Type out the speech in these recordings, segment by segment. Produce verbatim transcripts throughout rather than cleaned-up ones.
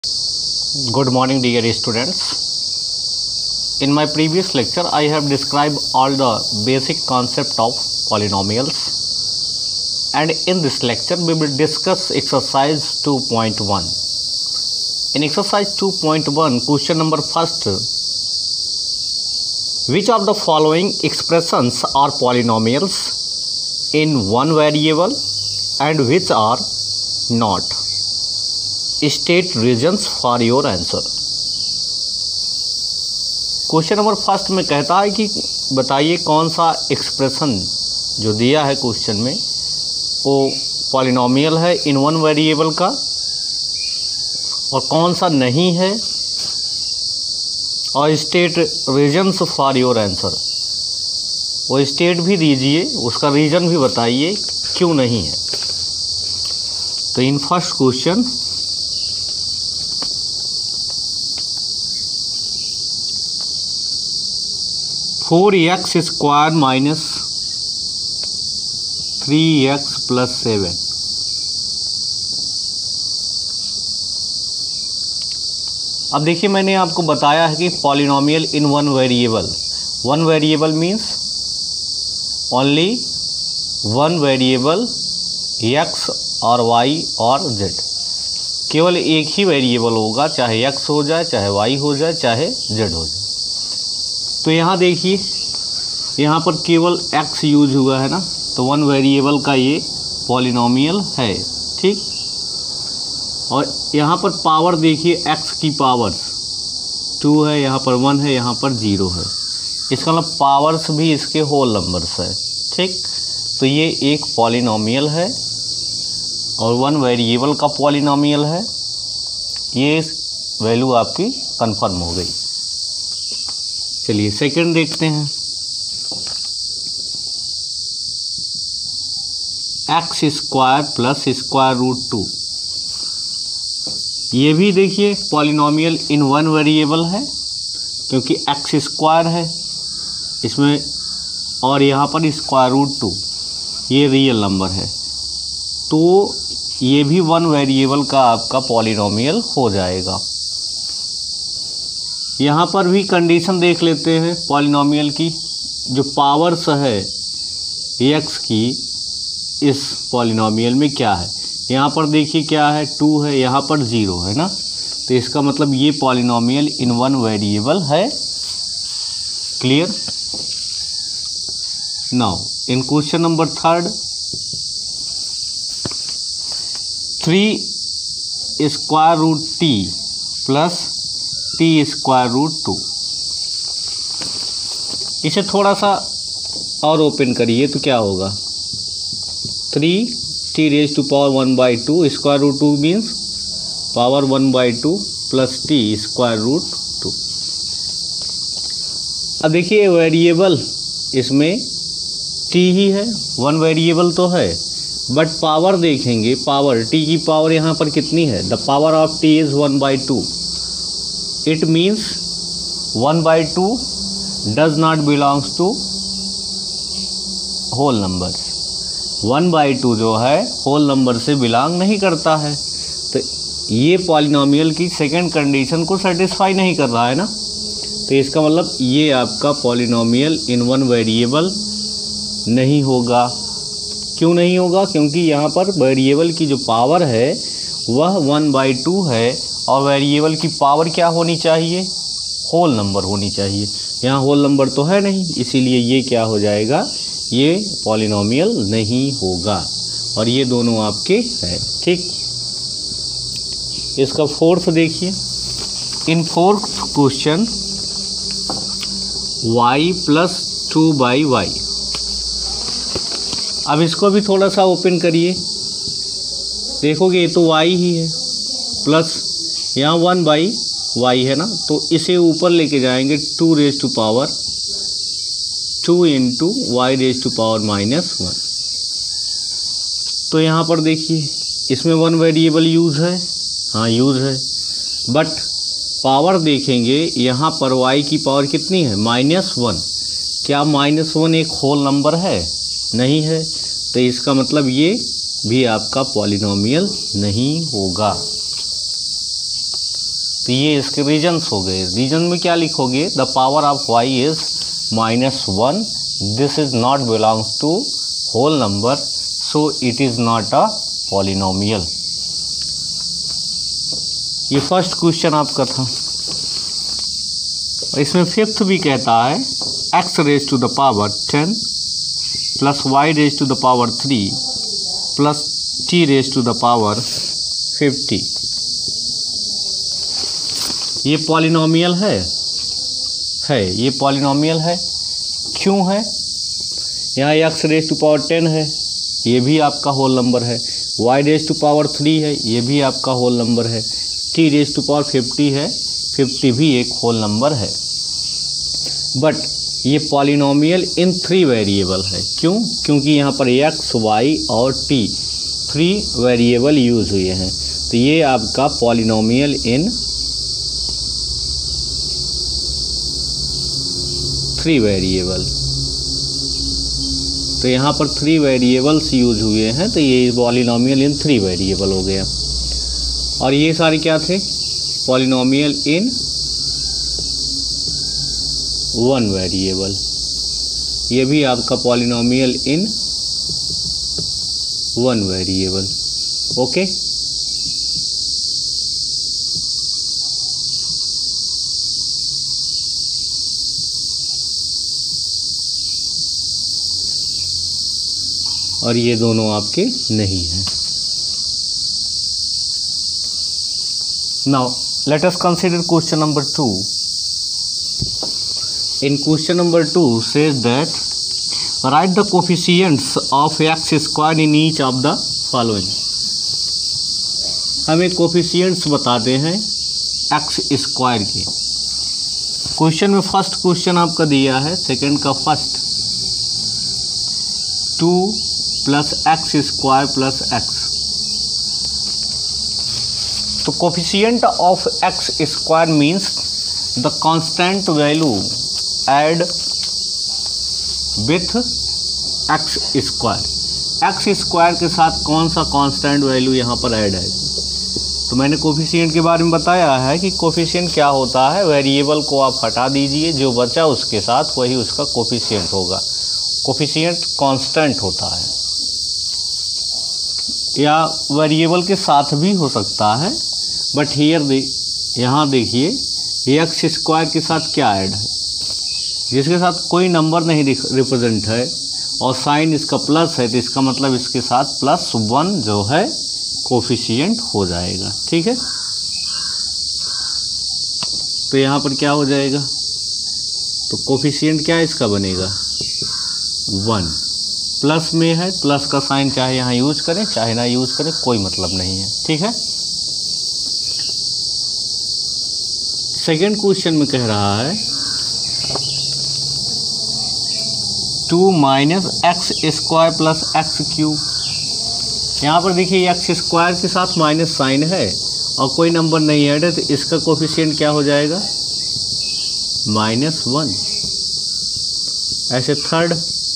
Good morning, dear students. In my previous lecture, I have described all the basic concept of polynomials, and in this lecture, we will discuss exercise two point one. In exercise two point one, question number first: which of the following expressions are polynomials in one variable and which are not? State reasons for your answer. Question number first में कहता है कि बताइए कौन सा expression जो दिया है क्वेश्चन में वो पॉलिनोमियल है इन वन वेरिएबल का और कौन सा नहीं है, और state reasons for your answer. वो स्टेट भी दीजिए, उसका रीजन भी बताइए क्यों नहीं है। तो in first question four x square minus three x plus seven. अब देखिए, मैंने आपको बताया है कि polynomial in one variable, one variable means only one variable x और वाई और जेड, केवल एक ही वेरिएबल होगा, चाहे एक्स हो जाए, चाहे वाई हो जाए, चाहे जेड हो जाए। तो यहाँ देखिए, यहाँ पर केवल x यूज हुआ है ना, तो वन वेरिएबल का ये पॉलिनोमियल है, ठीक। और यहाँ पर पावर देखिए, x की पावर टू है, यहाँ पर वन है, यहाँ पर ज़ीरो है, इसका मतलब पावर्स भी इसके होल नंबर्स है, ठीक। तो ये एक पॉलिनोमियल है और वन वेरिएबल का पॉलिनोमियल है। ये वैल्यू आपकी कंफर्म हो गई। चलिए सेकंड देखते हैं। X square plus square root two, ये भी देखिए पॉलिनोमियल इन वन वेरिएबल है क्योंकि एक्स स्क्वायर है इसमें और यहाँ पर स्क्वायर रूट टू ये रियल नंबर है, तो ये भी वन वेरिएबल का आपका पॉलिनोमियल हो जाएगा। यहाँ पर भी कंडीशन देख लेते हैं पॉलिनोमियल की, जो पावर्स है एक्स की इस पॉलिनोमियल में क्या है। यहाँ पर देखिए क्या है, टू है, यहाँ पर ज़ीरो है ना, तो इसका मतलब ये पॉलिनोमियल इन वन वेरिएबल है। Clear. Now in question number third, three square root t plus t square root two, इसे थोड़ा सा और ओपन करिए तो क्या होगा, three t raise to power one by two square root two means power one by two plus t square root two. अब देखिए वेरिएबल इसमें टी ही है, वन वेरिएबल तो है, बट पावर देखेंगे, पावर टी की पावर यहाँ पर कितनी है, the power of t is one by two. It means one by two does not belongs to whole numbers। One by two जो है होल नंबर से बिलोंग नहीं करता है, तो ये पॉलिनोमियल की सेकंड कंडीशन को सेटिस्फाई नहीं कर रहा है ना, तो इसका मतलब ये आपका पॉलिनोमियल इन वन वेरिएबल नहीं होगा। क्यों नहीं होगा, क्योंकि यहाँ पर वेरिएबल की जो पावर है वह वन by टू है और वेरिएबल की पावर क्या होनी चाहिए, होल नंबर होनी चाहिए। यहाँ होल नंबर तो है नहीं, इसीलिए ये क्या हो जाएगा, ये पॉलिनोमियल नहीं होगा, और ये दोनों आपके हैं, ठीक। इसका फोर्थ देखिए, in fourth question y plus two by y. अब इसको भी थोड़ा सा ओपन करिए, देखोगे ये तो y ही है, प्लस यहाँ वन बाई वाई है ना, तो इसे ऊपर लेके जाएंगे, two raise to power two into y raise to power minus one. तो यहाँ पर देखिए इसमें वन वेरिएबल यूज़ है, हाँ यूज़ है, बट पावर देखेंगे यहाँ पर वाई की पावर कितनी है, माइनस वन। क्या माइनस वन एक होल नंबर है, नहीं है, तो इसका मतलब ये भी आपका पॉलिनोमियल नहीं होगा। तो ये इसके रीजन्स हो गए। रीजन में क्या लिखोगे, the power of y is minus one, this is not belongs to whole number, so it is not a polynomial. ये फर्स्ट क्वेश्चन आपका था। इसमें फिफ्थ भी कहता है x raise to the power ten plus y raise to the power three plus t raise to the power fifty. ये polynomial है है ये पॉलिनोमियल है। क्यों है? यहाँ x raise to power ten है, ये भी आपका होल नंबर है। Y raise to power three है, ये भी आपका होल नंबर है। T raise to power fifty है, फिफ्टी भी एक होल नंबर है। बट ये पॉलिनोमियल इन थ्री वेरिएबल है। क्यों? क्योंकि यहाँ पर एक्स, वाई और टी थ्री वेरिएबल यूज हुए हैं। तो ये आपका पॉलिनोमियल इन थ्री वेरिएबल, तो यहाँ पर थ्री वेरिएबल्स यूज हुए हैं, तो ये पॉलिनोमियल इन थ्री वेरिएबल हो गया। और ये सारे क्या थे? पॉलिनोमियल इन वन वेरिएबल, ये भी आपका polynomial in one variable. Okay, और ये दोनों आपके नहीं हैं। Now let us consider question number two. In question number two says that write the coefficients of x square in each of the following। हमें कोफिशियंट्स बताते हैं एक्स स्क्वायर के। क्वेश्चन में फर्स्ट क्वेश्चन आपका दिया है, सेकंड का first, two plus x square plus x. तो coefficient of x square means the constant value add with x square. X square के साथ कौन सा कांस्टेंट वैल्यू यहाँ पर ऐड है? तो मैंने कोफिशिएंट के बारे में बताया है कि कोफिशिएंट क्या होता है, वेरिएबल को आप हटा दीजिए, जो बचा उसके साथ वही उसका कोफिशिएंट होगा। कोफिशिएंट कांस्टेंट होता है, या वेरिएबल के साथ भी हो सकता है। बट हियर दे यहाँ देखिए, एक्स स्क्वायर के साथ क्या ऐड है, जिसके साथ कोई नंबर नहीं रिप्रेजेंट है और साइन इसका प्लस है, तो इसका मतलब इसके साथ प्लस वन जो है कोफिशिएंट हो जाएगा। ठीक है, तो यहाँ पर क्या हो जाएगा, तो कोफिशिएंट क्या इसका बनेगा, वन। प्लस में है, प्लस का साइन चाहे यहाँ यूज करें चाहे ना यूज करें, कोई मतलब नहीं है। ठीक है, सेकेंड क्वेश्चन में कह रहा है two minus x square plus x cube. यहाँ पर देखिए एक्स स्क्वायर के साथ माइनस साइन है और कोई नंबर नहीं ऐड है, तो इसका कोफिशिएंट क्या हो जाएगा, माइनस वन। ऐसे third,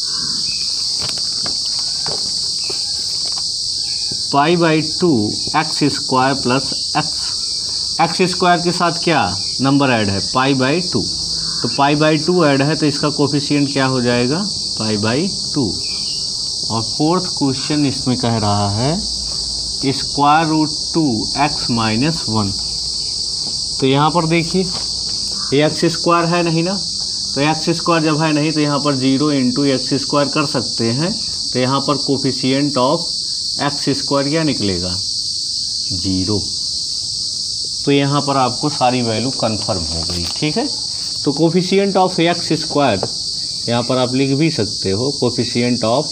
pi by two x square plus x. X square के साथ क्या नंबर ऐड है, पाई बाई टू, तो पाई बाई टू ऐड है, तो इसका कोफिशिएंट क्या हो जाएगा, पाई बाई टू। और फोर्थ क्वेश्चन इसमें कह रहा है square root two x minus one. तो यहाँ पर देखिए एक्स स्क्वायर है नहीं ना, तो एक्स स्क्वायर जब है नहीं तो यहाँ पर जीरो इंटू एक्स स्क्वायर कर सकते हैं, तो यहाँ पर कोफिशिएंट ऑफ एक्स स्क्वायर क्या निकलेगा, जीरो। तो यहाँ पर आपको सारी वैल्यू कंफर्म हो गई। ठीक है, तो कोफिशिएंट ऑफ एक्स स्क्वायर यहाँ पर आप लिख भी सकते हो, coefficient of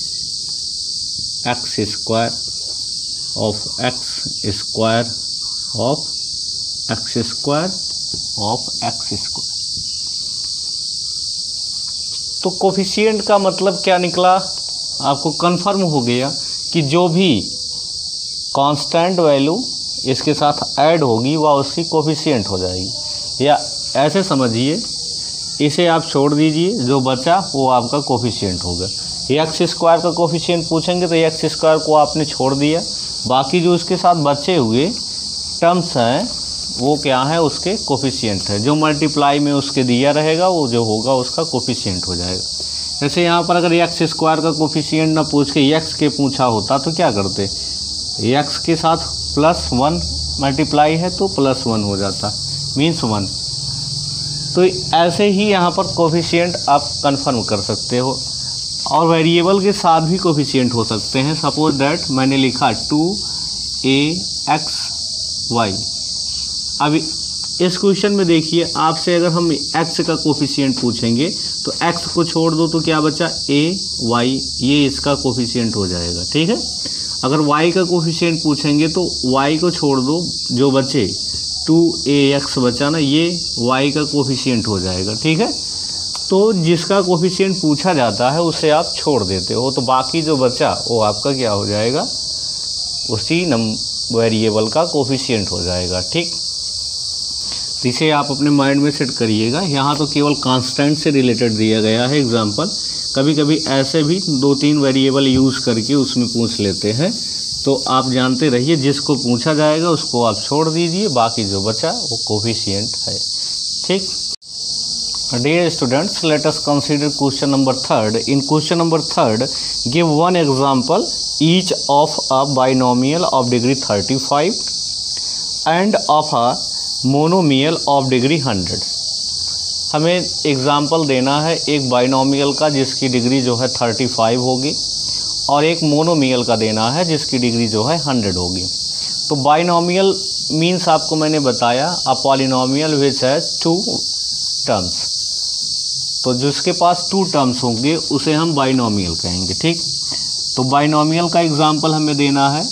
x square of x square of x square of x square. तो कोफिशिएंट का मतलब क्या निकला, आपको कंफर्म हो गया कि जो भी कांस्टेंट वैल्यू इसके साथ ऐड होगी वह उसकी कोफिशिएंट हो जाएगी। या ऐसे समझिए, इसे आप छोड़ दीजिए, जो बचा वो आपका कोफिशिएंट होगा। एक्स स्क्वायर का कोफिशिएंट पूछेंगे तो एक्स स्क्वायर को आपने छोड़ दिया, बाकी जो उसके साथ बचे हुए टर्म्स हैं वो क्या है, उसके कोफिशिएंट है। जो मल्टीप्लाई में उसके दिया रहेगा वो जो होगा उसका कोफिशिएंट हो जाएगा। जैसे यहाँ पर अगर एक्स स्क्वायर का कोफिशिएंट ना पूछ के एक्स के पूछा होता तो क्या करते, एक्स के साथ प्लस वन मल्टीप्लाई है तो प्लस वन हो जाता, मीन्स वन। तो ऐसे ही यहाँ पर कोफिशिएंट आप कंफर्म कर सकते हो। और वेरिएबल के साथ भी कोफिशिएंट हो सकते हैं। सपोज दैट मैंने लिखा टू ए एक्स वाई। अब इस क्वेश्चन में देखिए, आपसे अगर हम x का कोफिशिएंट पूछेंगे तो x को छोड़ दो तो क्या बचा, a y, ये इसका कोफिशिएंट हो जाएगा। ठीक है। अगर y का कोफिशिएंट पूछेंगे तो y को छोड़ दो, जो बचे टू ए एक्स बचा ना, ये y का कोफिशिएंट हो जाएगा। ठीक है। तो जिसका कोफिशिएंट पूछा जाता है उसे आप छोड़ देते हो, तो बाकी जो बचा वो आपका क्या हो जाएगा, उसी नम वेरिएबल का कोफिशिएंट हो जाएगा। ठीक। तो इसे आप अपने माइंड में सेट करिएगा। यहाँ तो केवल कांस्टेंट से रिलेटेड दिया गया है एग्जांपल, कभी कभी ऐसे भी दो तीन वेरिएबल यूज़ करके उसमें पूछ लेते हैं। तो आप जानते रहिए, जिसको पूछा जाएगा उसको आप छोड़ दीजिए, बाकी जो बचा वो कोफिशिएंट है। ठीक। Dear students, let us consider question number third. In question number third give one example each of a binomial of degree thirty five and of a monomial of degree hundred. हमें example देना है एक binomial का जिसकी degree जो है thirty five होगी, और एक मोनोमियल का देना है जिसकी डिग्री जो है हंड्रेड होगी। तो बाइनोमियल मीन्स आपको मैंने बताया अ पॉलिनोमियल विच है टू टर्म्स। तो जिसके पास टू टर्म्स होंगे उसे हम बाइनोमियल कहेंगे। ठीक। तो बाइनोमियल का एग्जाम्पल हमें देना है।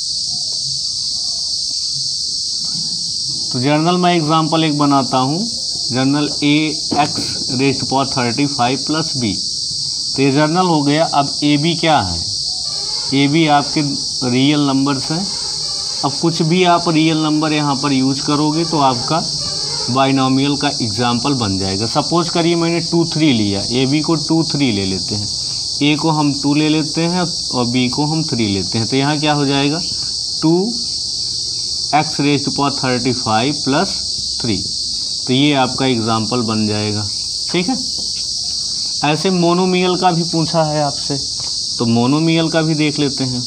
तो जर्नल मैं एग्जाम्पल एक बनाता हूँ, general a x raised power thirty five plus b. तो ये जर्नल हो गया। अब ए बी क्या है, ए बी आपके रियल नंबर्स हैं। अब कुछ भी आप रियल नंबर यहाँ पर यूज करोगे तो आपका बाइनोमियल का एग्जाम्पल बन जाएगा। सपोज करिए मैंने टू थ्री लिया, ए बी को टू थ्री ले लेते हैं, ए को हम टू ले लेते हैं और बी को हम थ्री लेते हैं। तो यहाँ क्या हो जाएगा, two x raise to power thirty five plus three. तो ये आपका एग्जाम्पल बन जाएगा। ठीक है। ऐसे मोनोमियल का भी पूछा है आपसे, तो मोनोमियल का भी देख लेते हैं।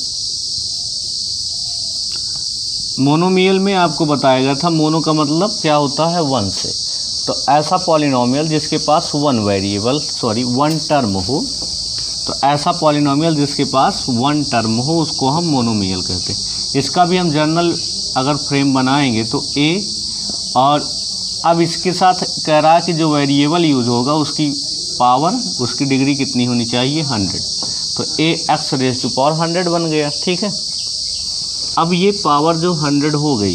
मोनोमियल में आपको बताया गया था, मोनो का मतलब क्या होता है, वन से। तो ऐसा पॉलिनोमियल जिसके पास one variable sorry one term हो, तो ऐसा पॉलिनोमियल जिसके पास वन टर्म हो उसको हम मोनोमियल कहते हैं। इसका भी हम जर्नल अगर फ्रेम बनाएंगे तो ए, और अब इसके साथ कह रहा है कि जो वेरिएबल यूज होगा उसकी पावर, उसकी डिग्री कितनी होनी चाहिए, हंड्रेड। तो a x raise to power hundred बन गया। ठीक है। अब ये पावर जो हंड्रेड हो गई,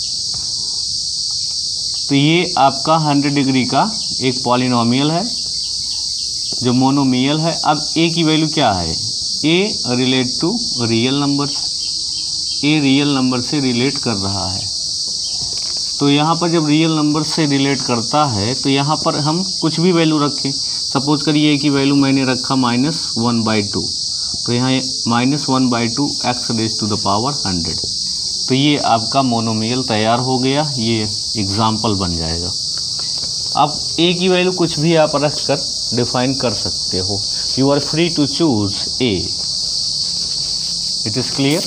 तो ये आपका हंड्रेड डिग्री का एक पॉलिनोमियल है जो मोनोमियल है। अब ए की वैल्यू क्या है, a relate to real numbers, a real number से रिलेट कर रहा है। तो यहाँ पर जब रियल नंबर से रिलेट करता है तो यहाँ पर हम कुछ भी वैल्यू रखें। सपोज करिए ए की वैल्यू मैंने रखा माइनस वन बाई टू, तो यहाँ minus one by two x raise to the power hundred. तो ये आपका मोनोमियल तैयार हो गया, ये एग्जाम्पल बन जाएगा। अब ए की वैल्यू कुछ भी आप रख कर डिफाइन कर सकते हो। You are free to choose a. It is clear.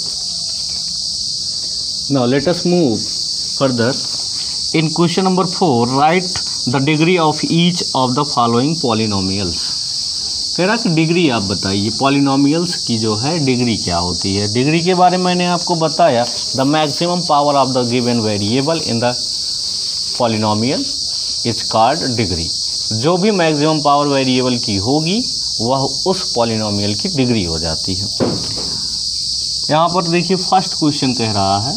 Now let us move further. In question number four write the degree of each of the following polynomials. कह रहा कि डिग्री आप बताइए, पॉलिनोमियल्स की जो है डिग्री क्या होती है। डिग्री के बारे में मैंने आपको बताया, the maximum power of the given variable in the polynomial is called degree. जो भी मैक्सिमम पावर वेरिएबल की होगी वह उस पॉलिनोमियल की डिग्री हो जाती है। यहाँ पर देखिए फर्स्ट क्वेश्चन कह रहा है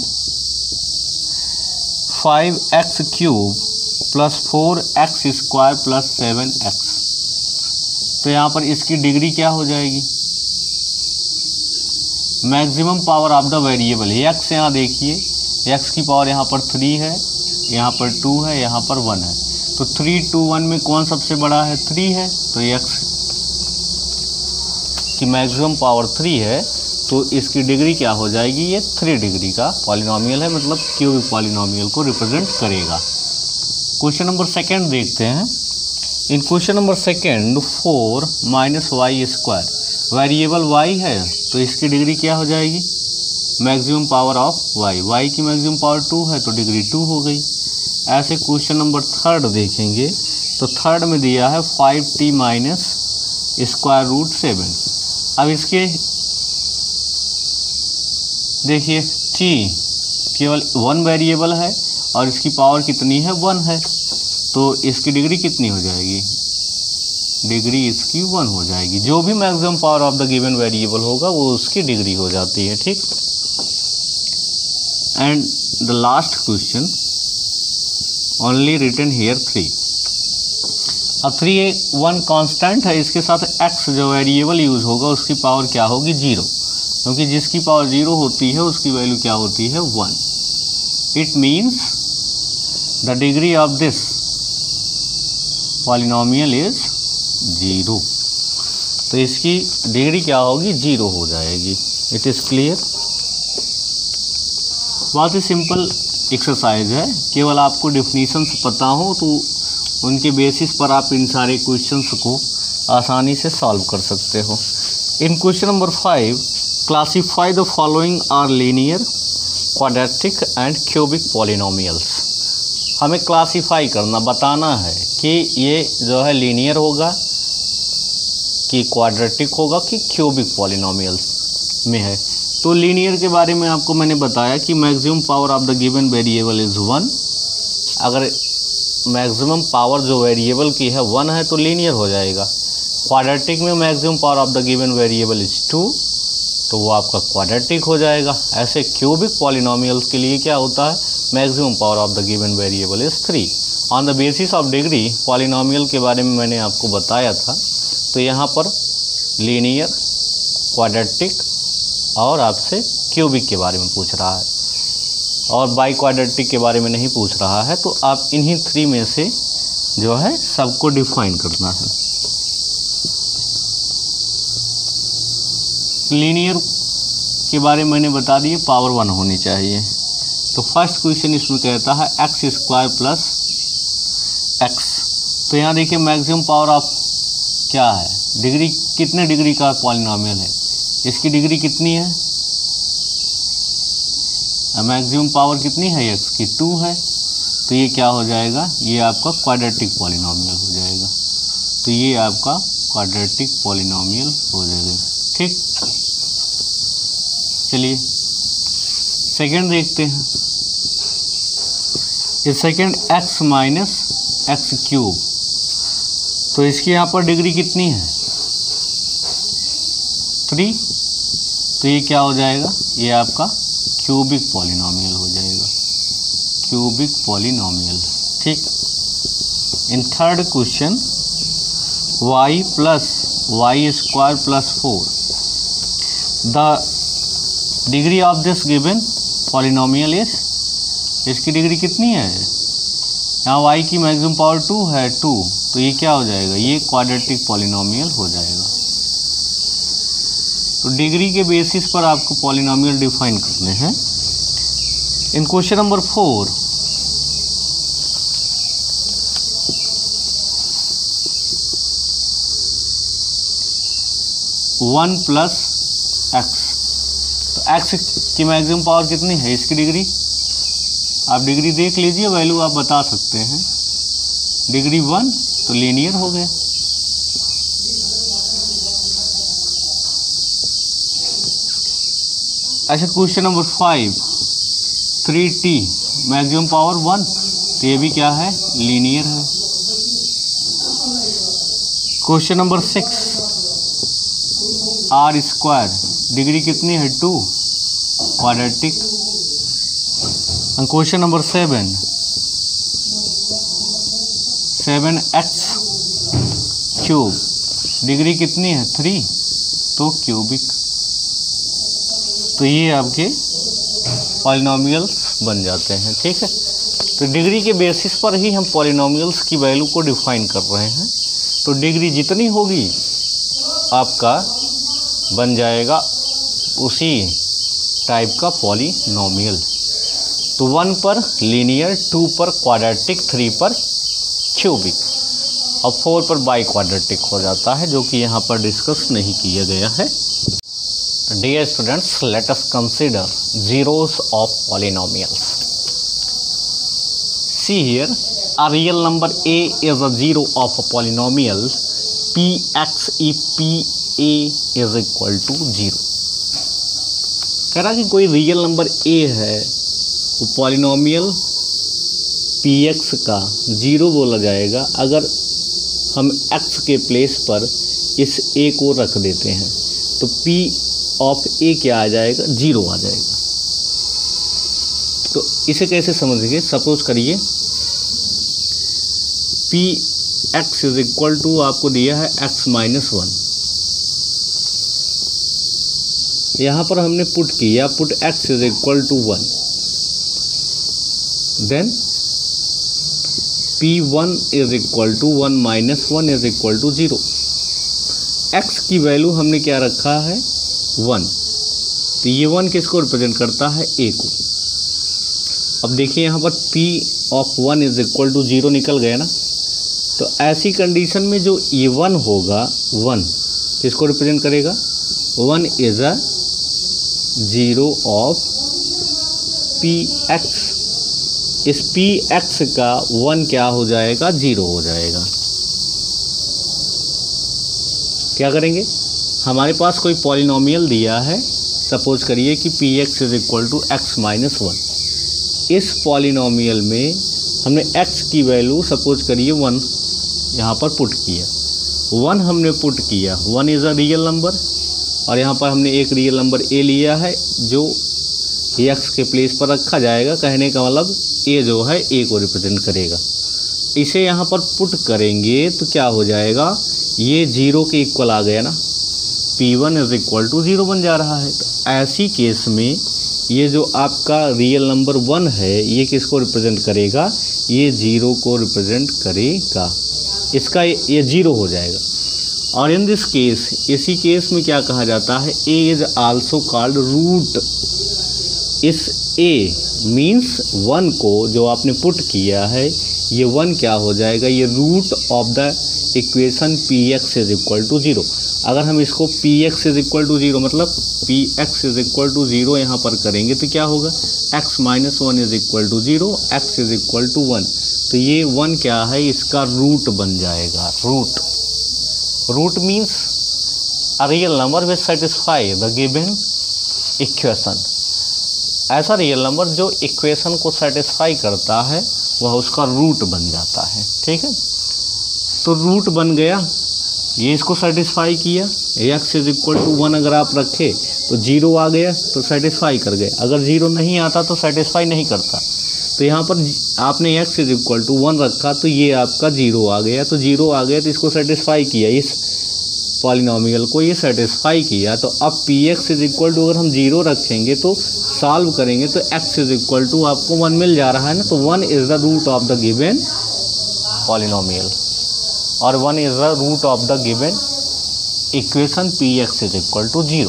five x cube plus four x square plus seven x. तो यहाँ पर इसकी डिग्री क्या हो जाएगी, maximum power of the variable. X यहाँ देखिए, एक्स की पावर यहाँ पर थ्री है, यहाँ पर टू है, यहाँ पर वन है। तो थ्री टू वन में कौन सबसे बड़ा है, थ्री है। तो एक्स की मैक्सिमम पावर थ्री है, तो इसकी डिग्री क्या हो जाएगी, ये थ्री डिग्री का पॉलिनोमियल है, मतलब क्यूबिक पॉलिनोमियल को रिप्रेजेंट करेगा। क्वेश्चन नंबर सेकेंड देखते हैं। In question number second four minus y square, variable y है तो इसकी डिग्री क्या हो जाएगी, maximum power of y, y की मैक्सिमम पावर टू है तो डिग्री टू हो गई। ऐसे क्वेश्चन नंबर थर्ड देखेंगे तो थर्ड में दिया है five t minus square root seven. अब इसके देखिए टी केवल वन वेरिएबल है और इसकी पावर कितनी है, वन है, तो इसकी डिग्री कितनी हो जाएगी, डिग्री इसकी वन हो जाएगी। जो भी maximum power of the given variable होगा वो उसकी डिग्री हो जाती है, ठीक। And the last question only written here three. अब थ्री वन कांस्टेंट है, इसके साथ एक्स जो वेरिएबल यूज होगा उसकी पावर क्या होगी, जीरो, क्योंकि जिसकी पावर जीरो होती है उसकी वैल्यू क्या होती है, one. It means the degree of this polynomial is zero, तो इसकी डिग्री क्या होगी, जीरो हो जाएगी। It is clear. बहुत ही सिंपल एक्सरसाइज है, केवल आपको डेफिनेशंस पता हो तो उनके बेसिस पर आप इन सारे क्वेश्चंस को आसानी से सॉल्व कर सकते हो। In question number five, classify the following are linear, quadratic and cubic polynomials. हमें क्लासीफाई करना, बताना है कि ये जो है लीनियर होगा कि क्वाड्रेटिक होगा कि क्यूबिक पॉलिनोमियल्स में है। तो लीनियर के बारे में आपको मैंने बताया कि maximum power of the given variable is one. अगर मैक्सिमम पावर जो वेरिएबल की है वन है तो लीनियर हो जाएगा। क्वाड्रेटिक में maximum power of the given variable is two, तो वो आपका क्वाड्रेटिक हो जाएगा। ऐसे क्यूबिक पॉलिनोमियल्स के लिए क्या होता है, maximum power of the given variable is three. On the basis of degree polynomial के बारे में मैंने आपको बताया था, तो यहाँ पर लीनियर, क्वाड्रेटिक और आपसे क्यूबिक के बारे में पूछ रहा है और बाई क्वाड्रेटिक के बारे में नहीं पूछ रहा है। तो आप इन्हीं थ्री में से जो है सबको डिफाइन करना है। लीनियर के बारे में मैंने बता दिए, पावर वन होनी चाहिए। तो फर्स्ट क्वेश्चन इसमें कहता है एक्स स्क्वायर प्लस एक्स। तो यहाँ देखिए मैक्सिमम पावर ऑफ क्या है, डिग्री, कितने डिग्री का पॉलिनोमियल है, इसकी डिग्री कितनी है, मैक्सिमम पावर कितनी है एक्स की, टू है, तो ये क्या हो जाएगा, ये आपका क्वाड्रेटिक पॉलिनोमियल हो जाएगा। तो ये आपका क्वाड्रेटिक पॉलिनोमियल हो जाएगा, ठीक। चलिए सेकंड देखते हैं। इस second x minus x cube, तो इसकी यहाँ पर डिग्री कितनी है, थ्री, तो ये क्या हो जाएगा, ये आपका क्यूबिक पॉलिनोमियल हो जाएगा, क्यूबिक पॉलिनोमियल, ठीक। In third question y plus y square plus four, the degree of this given polynomial is, इसकी डिग्री कितनी है, यहाँ y की मैक्सिमम पावर टू है, टू, तो ये क्या हो जाएगा, ये क्वाड्रेटिक पॉलिनोमियल हो जाएगा। तो डिग्री के बेसिस पर आपको पॉलिनोमियल डिफाइन करने हैं। In question number four, one plus x, तो एक्स की मैक्सिमम पावर कितनी है, इसकी डिग्री आप डिग्री देख लीजिए, वैल्यू आप बता सकते हैं, डिग्री वन, तो लीनियर हो गया। ऐसे question number five, three t maximum power one, तो ये भी क्या है, लीनियर है। Question number six, r square, degree कितनी है, two, quadratic. Question number seven, seven x cube, degree कितनी है, थ्री, तो क्यूबिक। तो ये आपके पॉलिनोमियल्स बन जाते हैं, ठीक है। तो डिग्री के बेसिस पर ही हम पॉलिनोमियल्स की वैल्यू को डिफाइन कर रहे हैं। तो डिग्री जितनी होगी आपका बन जाएगा उसी टाइप का पॉलिनोमियल। तो वन पर लीनियर, टू पर क्वाड्रेटिक, थ्री पर क्यूबिक और फोर पर बाई क्वाड्रेटिक हो जाता है, जो कि यहाँ पर डिस्कस नहीं किया गया है। Dear students, let us consider zeros of polynomials. See here, a real number a is a zero of a polynomial px if pa is equal to zero. कह रहा कि कोई रियल नंबर a है, वो पॉलिनोमियल px का zero बोला जाएगा अगर हम x के प्लेस पर इस a को रख देते हैं। तो p ऑफ a क्या आ जाएगा? ज़ीरो आ जाएगा। तो इसे कैसे समझेंगे? सपोज करिए p x is equal to आपको दिया है एक्स माइनस वन। यहाँ पर हमने पुट किया, put x is equal to one, then p one is equal to one minus one is equal to zero. X की वैल्यू हमने क्या रखा है? वन। तो ये वन किसको रिप्रेजेंट करता है? ए को। अब देखिए यहाँ पर p of one is equal to zero निकल गया ना। तो ऐसी कंडीशन में जो ये वन होगा, वन किसको रिप्रेजेंट करेगा? One is a zero of p x. इस पी एक्स का वन क्या हो जाएगा? ज़ीरो हो जाएगा। क्या करेंगे? हमारे पास कोई पॉलिनोमियल दिया है, सपोज करिए कि p x is equal to x minus one. इस पॉलिनोमियल में हमने x की वैल्यू सपोज करिए वन यहाँ पर पुट किया। वन हमने पुट किया, one is a real number, और यहाँ पर हमने एक रियल नंबर a लिया है जो x के प्लेस पर रखा जाएगा। कहने का मतलब a जो है a को रिप्रेजेंट करेगा। इसे यहाँ पर पुट करेंगे तो क्या हो जाएगा? ये ज़ीरो के इक्वल आ गया ना, p one is equal to zero बन जा रहा है। तो ऐसी केस में ये जो आपका रियल नंबर वन है, ये किसको रिप्रेजेंट करेगा? ये ज़ीरो को रिप्रेजेंट करेगा। इसका ये ज़ीरो हो जाएगा। और इन दिस केस, इसी केस में क्या कहा जाता है? a is also called root. इस a मीन्स वन को जो आपने पुट किया है, ये वन क्या हो जाएगा? ये root of the equation p x is equal to zero. अगर हम इसको p x is equal to zero मतलब p x is equal to zero यहाँ पर करेंगे तो क्या होगा? X minus one is equal to zero, x is equal to one. तो ये वन क्या है? इसका रूट बन जाएगा। Root root means a real number which satisfy the given equation. ऐसा रियल नंबर जो इक्वेशन को सेटिस्फाई करता है वह उसका रूट बन जाता है। ठीक है, तो रूट बन गया, ये इसको सेटिस्फाई किया। X is equal to one अगर आप रखे तो ज़ीरो आ गया तो सेटिस्फाई कर गए। अगर ज़ीरो नहीं आता तो सेटिस्फाई नहीं करता। तो यहाँ पर आपने x is equal to one रखा तो ये आपका ज़ीरो आ गया। तो ज़ीरो आ गया तो इसको सेटिस्फाई किया, इस पॉलिनोमियल को ये सेटिस्फाई किया। तो अब p x is equal to अगर हम ज़ीरो रखेंगे तो सॉल्व करेंगे तो एक्स इज इक्वल टू आपको वन मिल जा रहा है ना। तो one is the root of the given polynomial और one is the root of the given equation p x is equal to zero.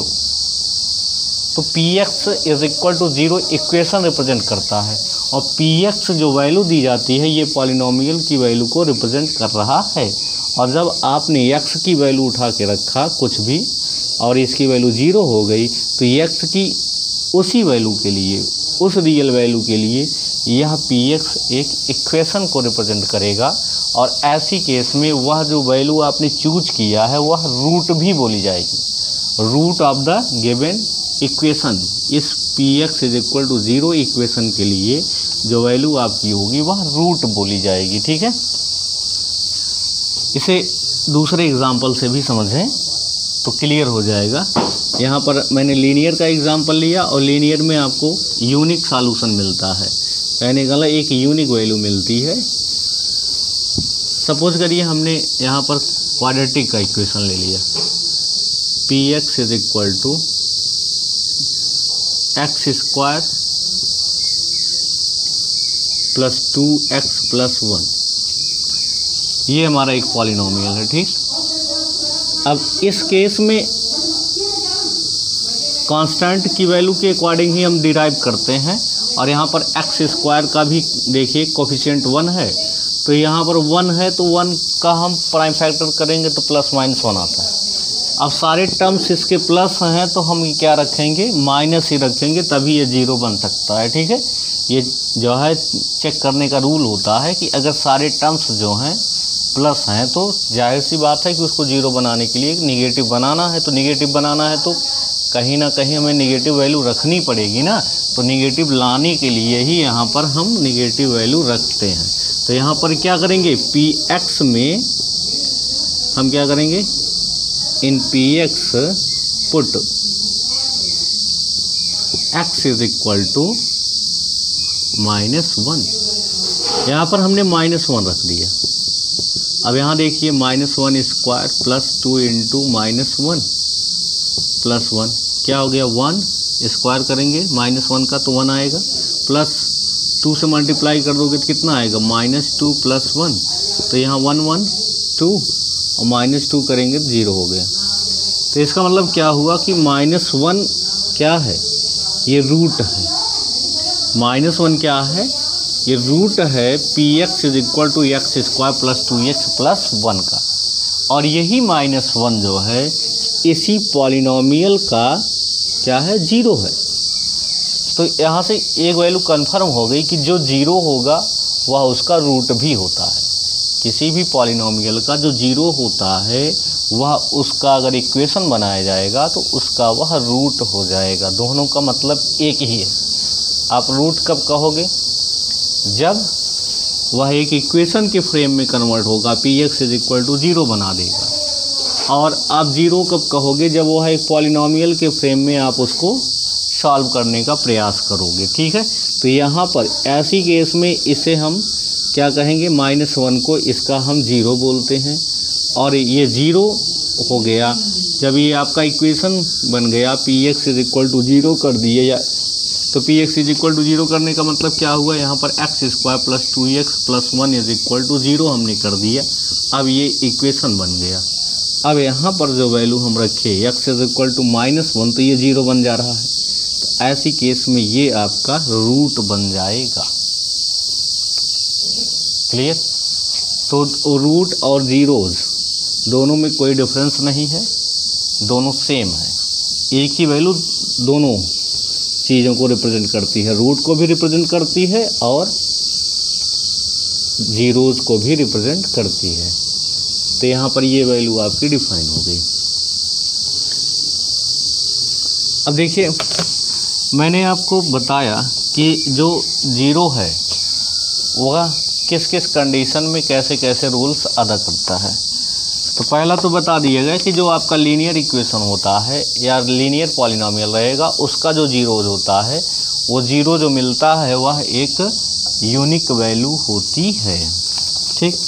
तो p x is equal to zero equation represent करता है, और पी एक्स जो value दी जाती है ये पॉलिनोमियल की वैल्यू को रिप्रेजेंट कर रहा है। और जब आपने एक्स की वैल्यू उठा के रखा कुछ भी और इसकी वैल्यू ज़ीरो हो गई तो एक्स की उसी वैल्यू के लिए, उस रियल वैल्यू के लिए यह पी एक्स एक इक्वेशन को रिप्रेजेंट करेगा। और ऐसी केस में वह जो वैल्यू आपने चूज किया है वह रूट भी बोली जाएगी, root of the given equation. इस p x is equal to zero equation के लिए जो वैल्यू आपकी होगी वह रूट बोली जाएगी। ठीक है, इसे दूसरे एग्जाम्पल से भी समझें तो क्लियर हो जाएगा। यहाँ पर मैंने लीनियर का एग्जाम्पल लिया और लीनियर में आपको यूनिक सॉल्यूशन मिलता है, कहने का एक यूनिक वैल्यू मिलती है। सपोज करिए हमने यहाँ पर क्वाड्रेटिक का इक्वेशन ले लिया, p x is equal to x square plus two x plus one. ये हमारा एक पॉलिनोमियल है। ठीक, अब इस केस में कांस्टेंट की वैल्यू के अकॉर्डिंग ही हम डिराइव करते हैं। और यहाँ पर एक्स स्क्वायर का भी देखिए कोफिशिएंट वन है, तो यहाँ पर वन है तो वन का हम प्राइम फैक्टर करेंगे तो प्लस माइनस वन आता है। अब सारे टर्म्स इसके प्लस हैं तो हम क्या रखेंगे, माइनस ही रखेंगे, तभी ये जीरो बन सकता है। ठीक है, ये जो है चेक करने का रूल होता है कि अगर सारे टर्म्स जो हैं प्लस हैं तो जाहिर सी बात है कि उसको जीरो बनाने के लिए निगेटिव बनाना है। तो निगेटिव बनाना है तो कहीं ना कहीं हमें निगेटिव वैल्यू रखनी पड़ेगी ना, तो निगेटिव लाने के लिए ही यहाँ पर हम निगेटिव वैल्यू रखते हैं। तो यहाँ पर क्या करेंगे, पी एक्स में हम क्या करेंगे, in p x put x is equal to minus one. यहाँ पर हमने माइनस वन रख दिया। अब यहाँ देखिए minus one square plus two into minus one plus one क्या हो गया, वन स्क्वायर करेंगे माइनस वन का तो वन आएगा, प्लस टू से मल्टीप्लाई कर दोगे तो कितना आएगा, माइनस टू प्लस वन, तो यहाँ वन वन टू और माइनस टू करेंगे तो ज़ीरो हो गया। तो इसका मतलब क्या हुआ कि माइनस वन क्या है, ये रूट है। माइनस वन क्या है, ये रूट है p x is equal to x square plus two x plus one का। और यही माइनस वन जो है इसी पॉलिनोमियल का क्या है, जीरो है। तो यहाँ से एक वैल्यू कंफर्म हो गई कि जो जीरो होगा वह उसका रूट भी होता है। किसी भी पॉलिनोमियल का जो जीरो होता है वह उसका अगर इक्वेशन बनाया जाएगा तो उसका वह रूट हो जाएगा। दोनों का मतलब एक ही है। आप रूट कब कहोगे, जब वह एक इक्वेशन के फ्रेम में कन्वर्ट होगा, p x is equal to zero बना देगा। और आप ज़ीरो कब कहोगे, जब वह एक पॉलिनोमियल के फ्रेम में आप उसको सॉल्व करने का प्रयास करोगे। ठीक है, तो यहाँ पर ऐसी केस में इसे हम क्या कहेंगे, माइनस वन को इसका हम ज़ीरो बोलते हैं। और ये ज़ीरो हो गया जब ये आपका इक्वेशन बन गया, p x is equal to zero कर दिए, या तो p x is equal to zero करने का मतलब क्या हुआ, यहाँ पर x square plus two x plus one is equal to zero हमने कर दिया। अब ये इक्वेशन बन गया। अब यहाँ पर जो वैल्यू हम रखे x is equal to minus one, तो ये ज़ीरो बन जा रहा है। तो ऐसी केस में ये आपका रूट बन जाएगा। क्लियर? तो रूट और ज़ीरोज़ दोनों में कोई डिफरेंस नहीं है, दोनों सेम है। एक ही वैल्यू दोनों चीज़ों को रिप्रेजेंट करती है, रूट को भी रिप्रेजेंट करती है और ज़ीरोज़ को भी रिप्रेजेंट करती है। तो यहाँ पर ये वैल्यू आपकी डिफाइन हो गई। अब देखिए मैंने आपको बताया कि जो ज़ीरो है वह किस किस कंडीशन में कैसे कैसे रूल्स अदा करता है। तो पहला तो बता दिया गया कि जो आपका लीनियर इक्वेशन होता है या लीनियर पॉलिनोमियल रहेगा, उसका जो जीरो होता है वो जीरो जो मिलता है वह एक यूनिक वैल्यू होती है। ठीक,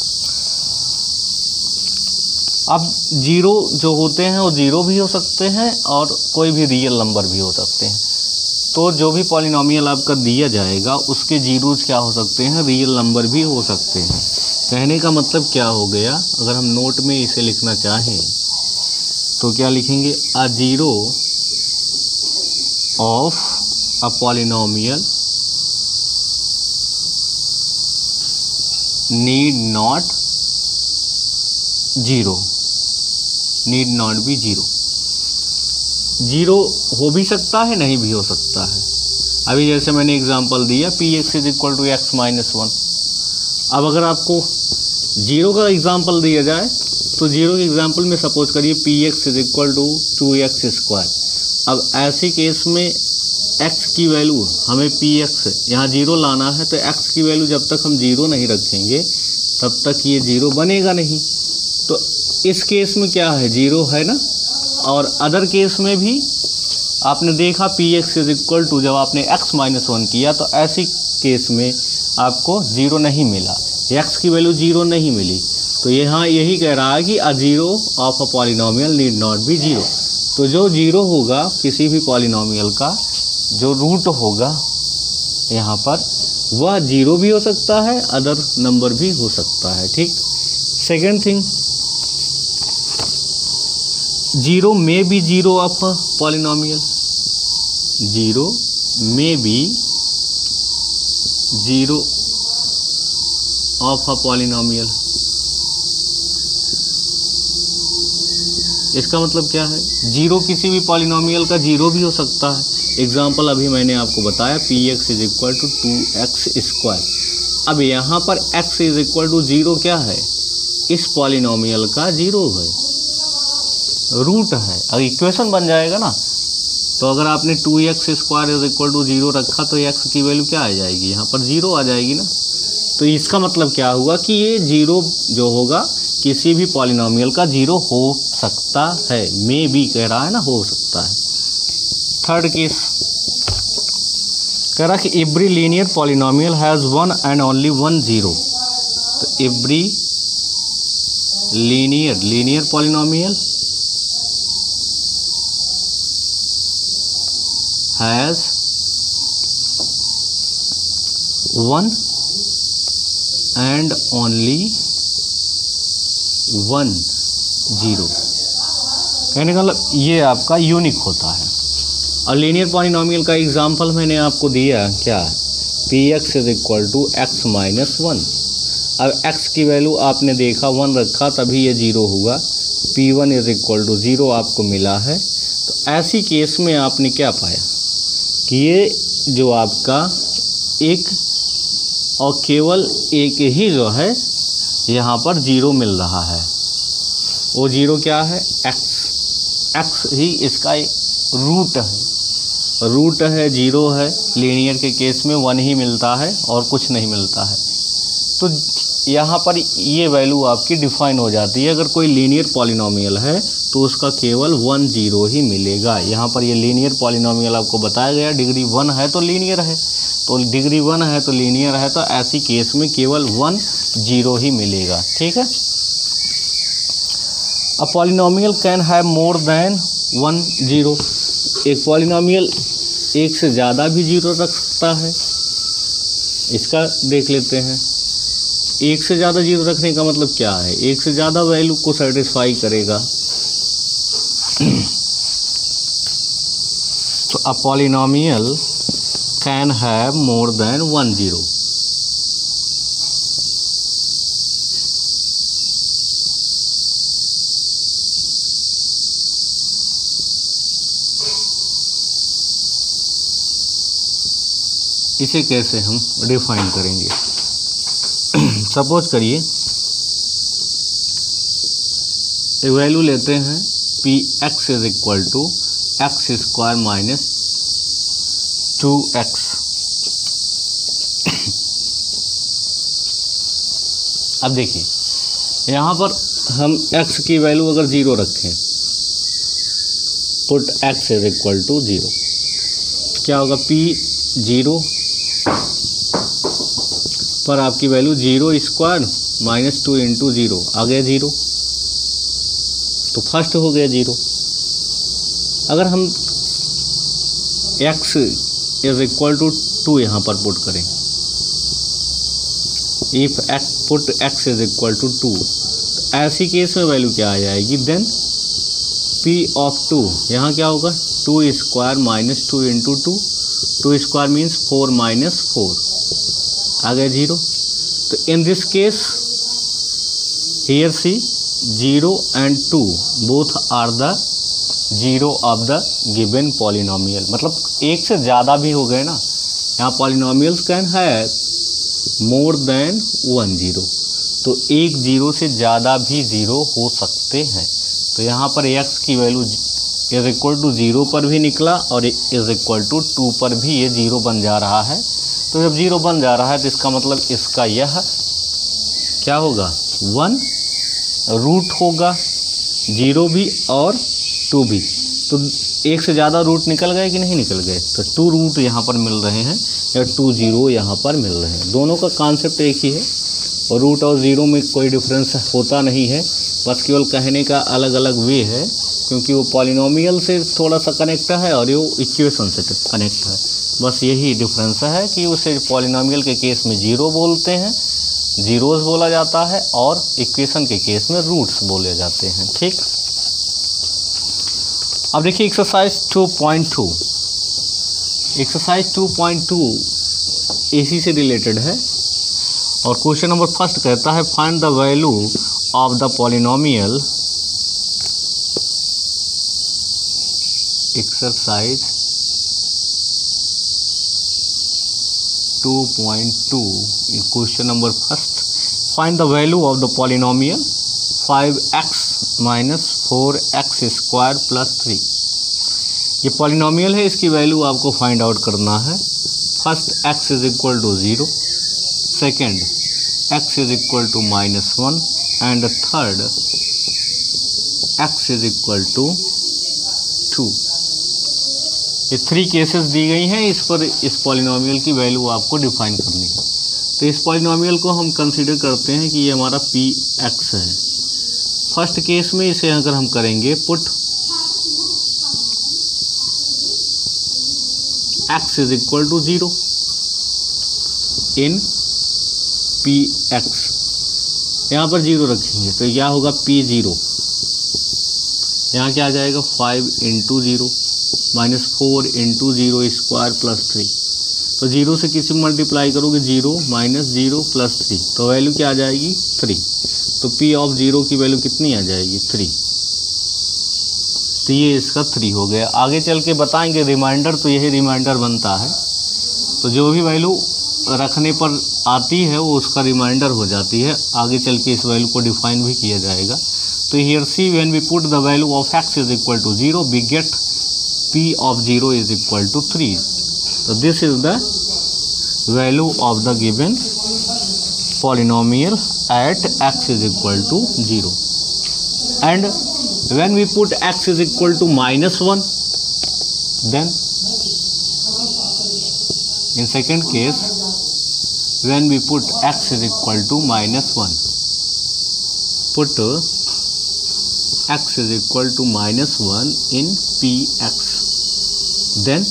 अब जीरो जो होते हैं वो जीरो भी हो सकते हैं और कोई भी रियल नंबर भी हो सकते हैं। तो जो भी पॉलिनोमियल आपका दिया जाएगा उसके जीरोज क्या हो सकते हैं, रियल नंबर भी हो सकते हैं। कहने का मतलब क्या हो गया, अगर हम नोट में इसे लिखना चाहें तो क्या लिखेंगे, a zero of a polynomial need not zero need not be zero. Zero हो भी सकता है, नहीं भी हो सकता है। अभी जैसे मैंने एग्जांपल दिया p x is equal to x minus one. अब अगर आपको जीरो का एग्जांपल दिया जाए तो जीरो के एग्जांपल में सपोज करिए p x is equal to two x square. अब ऐसी केस में एक्स की वैल्यू हमें पी एक्स यहाँ जीरो लाना है, तो एक्स की वैल्यू जब तक हम जीरो नहीं रखेंगे तब तक ये जीरो बनेगा नहीं। तो इस केस में क्या है, जीरो है ना। और अदर केस में भी आपने देखा p x is equal to जब आपने एक्स माइनस वन किया तो ऐसी केस में आपको जीरो नहीं मिला, एक्स की वैल्यू जीरो नहीं मिली। तो यहाँ यही कह रहा है कि a zero of a polynomial need not be zero. तो जो जीरो होगा किसी भी पॉलिनोमियल का, जो रूट होगा यहाँ पर, वह जीरो भी हो सकता है, अदर नंबर भी हो सकता है। ठीक, second thing, zero may be zero of polynomial. Zero may be zero of a polynomial. इसका मतलब क्या है, जीरो किसी भी पॉलिनोमियल का जीरो भी हो सकता है। एग्जाम्पल अभी मैंने आपको बताया p x is equal to two x square. अब यहाँ पर x is equal to zero क्या है, इस पॉलिनोमियल का जीरो है, रूट है। अगर इक्वेशन बन जाएगा ना, तो अगर आपने two x square is equal to zero रखा तो x की वैल्यू क्या आ जाएगी, यहाँ पर जीरो आ जाएगी ना। तो इसका मतलब क्या हुआ कि ये जीरो जो होगा किसी भी पॉलिनोमियल का जीरो हो सकता है, मे बी कह रहा है ना, हो सकता है। थर्ड केस कह रहा कि every linear polynomial has one and only one zero. तो every linear linear polynomial has one and only one zero. कहने का मतलब ये आपका यूनिक होता है। और लीनियर पॉलिनोमियल का एग्जांपल मैंने आपको दिया क्या, p x is equal to x minus one. अब एक्स की वैल्यू आपने देखा वन रखा तभी ये जीरो हुआ, p one is equal to zero आपको मिला है। तो ऐसी केस में आपने क्या पाया कि ये जो आपका एक और केवल एक ही जो है यहाँ पर जीरो मिल रहा है, वो जीरो क्या है, एक्स। एक्स ही इसका रूट है, रूट है, जीरो है। लीनियर के केस में वन ही मिलता है और कुछ नहीं मिलता है। तो यहाँ पर ये वैल्यू आपकी डिफाइन हो जाती है। अगर कोई लीनियर पॉलिनोमियल है तो उसका केवल वन जीरो ही मिलेगा। यहाँ पर ये लीनियर पॉलिनोमियल आपको बताया गया, डिग्री वन है तो लीनियर है, तो डिग्री वन है तो लीनियर है, तो ऐसी केस में केवल वन जीरो ही मिलेगा। ठीक है। A polynomial can have more than one zero. एक पॉलिनोमियल एक से ज़्यादा भी जीरो रख सकता है। इसका देख लेते हैं। एक से ज़्यादा जीरो रखने का मतलब क्या है, एक से ज़्यादा वैल्यू को सेटिस्फाई करेगा। तो a polynomial can have more than one zero. इसे कैसे हम डिफाइन करेंगे। सपोज करिए एक वैल्यू लेते हैं p x is equal to x square minus two x. अब देखिए यहाँ पर हम x की वैल्यू अगर ज़ीरो रखें, put x is equal to zero, क्या होगा, p ज़ीरो पर आपकी value zero square minus two into zero आ गया ज़ीरो, तो फर्स्ट हो गया ज़ीरो। अगर हम x is equal to two यहाँ पर पुट करें, if x put x is equal to two, तो ऐसी केस में वैल्यू क्या आ जाएगी, देन p ऑफ टू यहाँ क्या होगा, two square minus two into two, two square means four minus four, आ गया जीरो। तो in this case here see zero and two both are the zero of the given polynomial. मतलब एक से ज़्यादा भी हो गए ना, यहाँ पॉलिनोमियल्स कैन है मोर देन वन जीरो, तो एक जीरो से ज़्यादा भी ज़ीरो हो सकते हैं। तो यहाँ पर x की value is equal to zero पर भी निकला और इज इक्वल टू टू पर भी ये ज़ीरो बन जा रहा है। तो जब ज़ीरो बन जा रहा है तो इसका मतलब इसका यह क्या होगा, वन रूट होगा, ज़ीरो भी और टू भी। तो एक से ज़्यादा रूट निकल गए कि नहीं निकल गए, तो टू रूट यहाँ पर मिल रहे हैं या टू ज़ीरो यहाँ पर मिल रहे हैं। दोनों का कॉन्सेप्ट एक ही है और रूट और ज़ीरो में कोई डिफरेंस होता नहीं है, बस केवल कहने का अलग अलग वे है, क्योंकि वो पॉलिनोमियल से थोड़ा सा कनेक्ट है और वो इक्वेशन से कनेक्ट है। बस यही डिफरेंस है कि उसे पॉलिनोमियल के केस में ज़ीरो बोलते हैं, ज़ीरोज़ बोला जाता है, और इक्वेशन के केस में रूट्स बोले जाते हैं। ठीक। अब देखिए exercise two point two, exercise two point two एसी से रिलेटेड है और क्वेश्चन नंबर फर्स्ट कहता है find the value of the polynomial exercise two point two question number first find the value of the polynomial five x minus four x square plus three. ये polynomial है, इसकी value आपको find out करना है। First x is equal to zero, second x is equal to minus one and third x is equal to two. ये three cases दी गई हैं, इस पर इस पॉलिनोमियल की वैल्यू आपको डिफाइन करनी है। तो इस पॉलिनोमियल को हम कंसीडर करते हैं कि ये हमारा पी एक्स है। फर्स्ट केस में इसे अगर हम करेंगे put x is equal to zero in p x, यहाँ पर ज़ीरो रखेंगे तो क्या होगा पी ज़ीरो, यहाँ क्या आ जाएगा five into zero minus four into zero square plus three. तो ज़ीरो से किसी मल्टीप्लाई करोगे zero minus zero plus three, तो वैल्यू क्या आ जाएगी थ्री। तो पी ऑफ ज़ीरो की वैल्यू कितनी आ जाएगी थ्री। तो ये इसका थ्री हो गया। आगे चल के बताएंगे रिमाइंडर, तो यही रिमाइंडर बनता है। तो जो भी वैल्यू रखने पर आती है वो उसका रिमाइंडर हो जाती है। आगे चल के इस वैल्यू को डिफाइन भी किया जाएगा। तो here see when we put the value of x is equal to zero we get p of zero is equal to three. तो this is the value of the given polynomial at x is equal to zero and when we put x is equal to minus one, then in second case when we put x is equal to minus one, put x is equal to minus one in px, then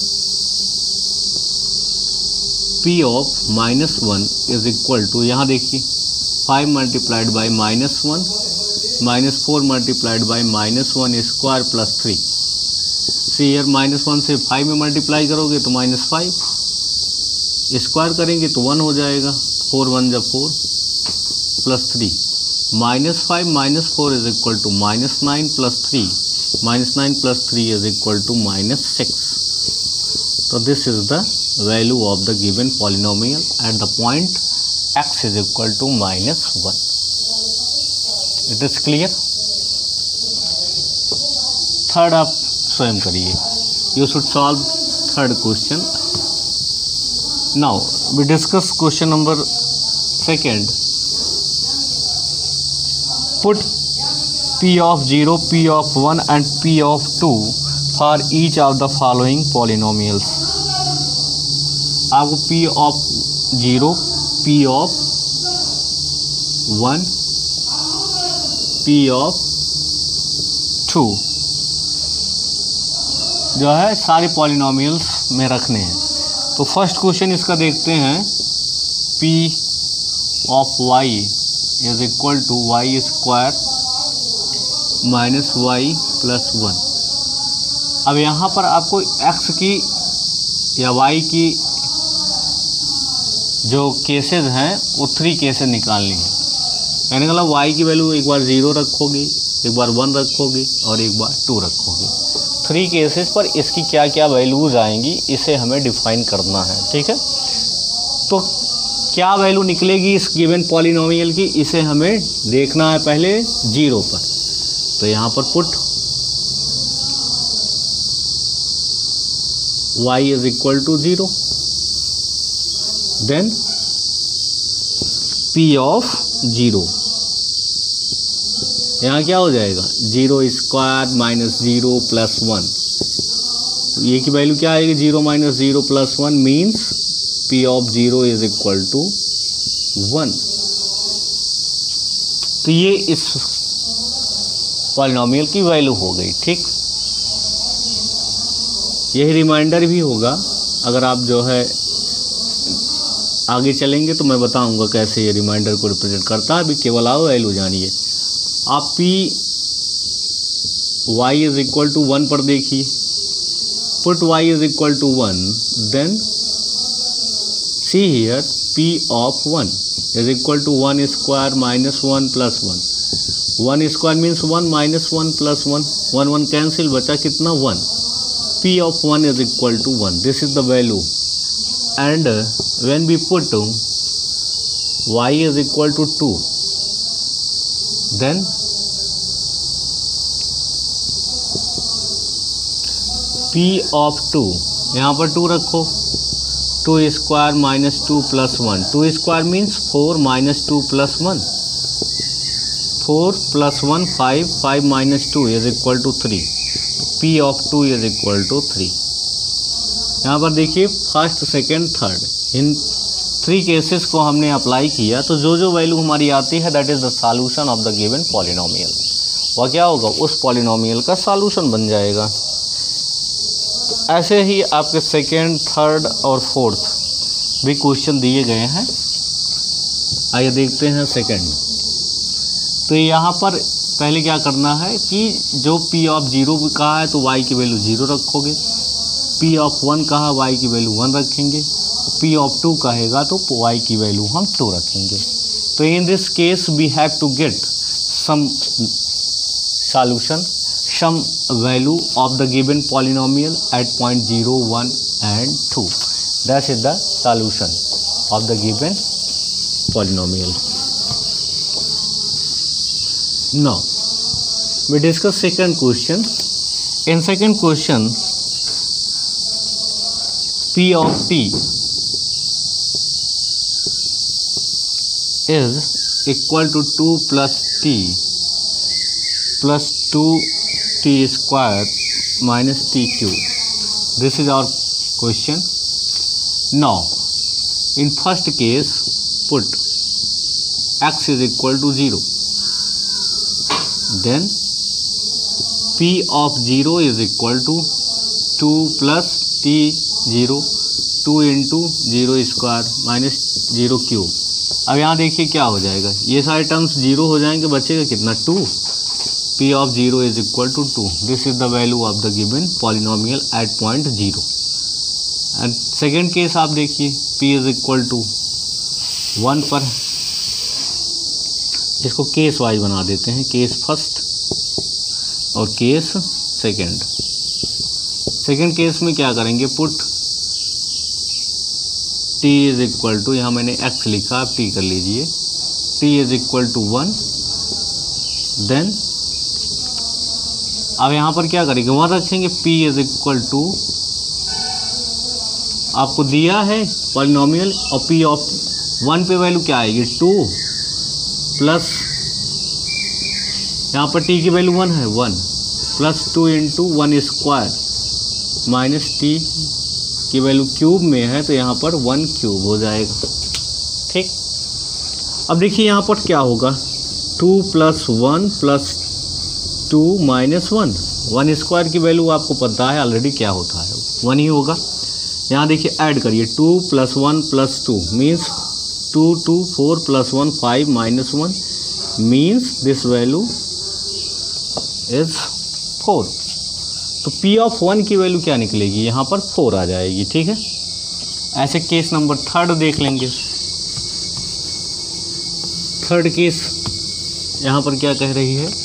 p of minus one is equal to, यहाँ देखिए five multiplied by minus one minus four multiplied by minus one square plus three. See here minus one से five में multiply करोगे तो minus five, square करेंगे तो one हो जाएगा, फोर वन जब four plus three minus five minus four is equal to minus nine plus three minus nine plus three is equal to minus six. तो this is the value of the given polynomial at the point x is equal to minus one. It is clear? Third आप स्वयं करिए. You should solve third question. Now we discuss question number second. Put p of zero, p of one and p of two for each of the following polynomials. आपको p of zero, p of one, p of two जो है सारे polynomials में रखने हैं। तो first question इसका देखते हैं, p of y is equal to y square minus y plus one. अब यहाँ पर आपको x की या y की जो केसेस हैं वो थ्री केसेस निकालनी है। यानी मतलब y की वैल्यू एक बार ज़ीरो रखोगे, एक बार वन रखोगे और एक बार टू रखोगे। थ्री केसेस पर इसकी क्या क्या वैल्यूज़ आएंगी इसे हमें डिफाइन करना है, ठीक है। तो क्या वैल्यू निकलेगी इस गिवन पॉलिनोमियल की, इसे हमें देखना है पहले ज़ीरो पर। तो यहाँ पर put y is equal to zero, then p of zero, यहाँ क्या हो जाएगा zero square minus zero plus one. ये की वैल्यू क्या आएगी zero minus zero plus one means p of zero is equal to one. तो ये इस पॉलिनोमियल की वैल्यू हो गई, ठीक। यही रिमाइंडर भी होगा। अगर आप जो है आगे चलेंगे तो मैं बताऊंगा कैसे ये रिमाइंडर को रिप्रेजेंट करता है। अभी केवल आओ वैल्यू जानिए। आप p y is equal to one पर देखिए, put y is equal to one, then see here p of one is equal to one square minus one plus one. one square means one minus one plus one. one one cancel, बचा कितना one. p of one is equal to one. This is the value. And uh, when we put uh, y is equal to two, then p of two, यहाँ पर two रखो, two square minus two plus one. Two square means four minus two plus one. Four plus one five. Five minus two is equal to three. P of two is equal to three. यहाँ पर देखिए first second third in three cases को हमने apply किया, तो जो जो value हमारी आती है that is the solution of the given polynomial. वह क्या होगा, उस पॉलिनोमियल का सॉल्यूशन बन जाएगा. तो ऐसे ही आपके सेकेंड थर्ड और फोर्थ भी क्वेश्चन दिए गए हैं. आइए देखते हैं सेकेंड. तो यहाँ पर पहले क्या करना है कि जो p ऑफ जीरो कहा है तो y की वैल्यू जीरो रखोगे. p ऑफ वन कहा y की वैल्यू वन रखेंगे. p ऑफ टू कहेगा तो y की वैल्यू हम टू रखेंगे. तो in this case we have to get some solution, some value of the given polynomial at point zero one and two. That is the solution of the given polynomial. Now we discuss second question. In second question, p of t is equal to two plus t plus two t square minus t cube. This is our question. Now in first case put x is equal to zero. Then p of zero is equal to two plus t zero, two into zero square minus zero cube. अब यहाँ देखिए क्या हो जाएगा, ये सारे terms zero हो जाएंगे, बचेगा कितना two. p of zero is equal to two. This is the value of the given polynomial at point zero. And second case आप देखिए p is equal to one पर. इसको केस वाइज बना देते हैं, केस फर्स्ट और case second. Second case में क्या करेंगे, put t is equal to, यहाँ मैंने x लिखा, आप t कर लीजिए. t is equal to one. Then अब यहाँ पर क्या करेंगे, वन रखेंगे. p इज इक्वल टू, आपको दिया है पॉलिनोमियल और p ऑफ वन पे वैल्यू क्या आएगी, टू प्लस यहाँ पर t की वैल्यू वन है, one plus two into one square minus t की वैल्यू क्यूब में है तो यहाँ पर वन क्यूब हो जाएगा. ठीक. अब देखिए यहाँ पर क्या होगा, two plus one plus two minus one. One square की वैल्यू आपको पता है ऑलरेडी क्या होता है, वन ही होगा. यहाँ देखिए ऐड करिए, two plus one plus two means two two four plus one five minus one means this value is four. तो p ऑफ वन की वैल्यू क्या निकलेगी, यहाँ पर फोर आ जाएगी. ठीक है. ऐसे केस नंबर थर्ड देख लेंगे. थर्ड केस यहाँ पर क्या कह रही है,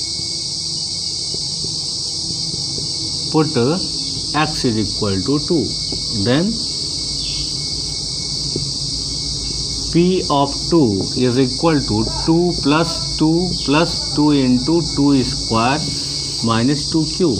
put x is equal to two. Then p of two is equal to two plus two plus two into two square minus two cube.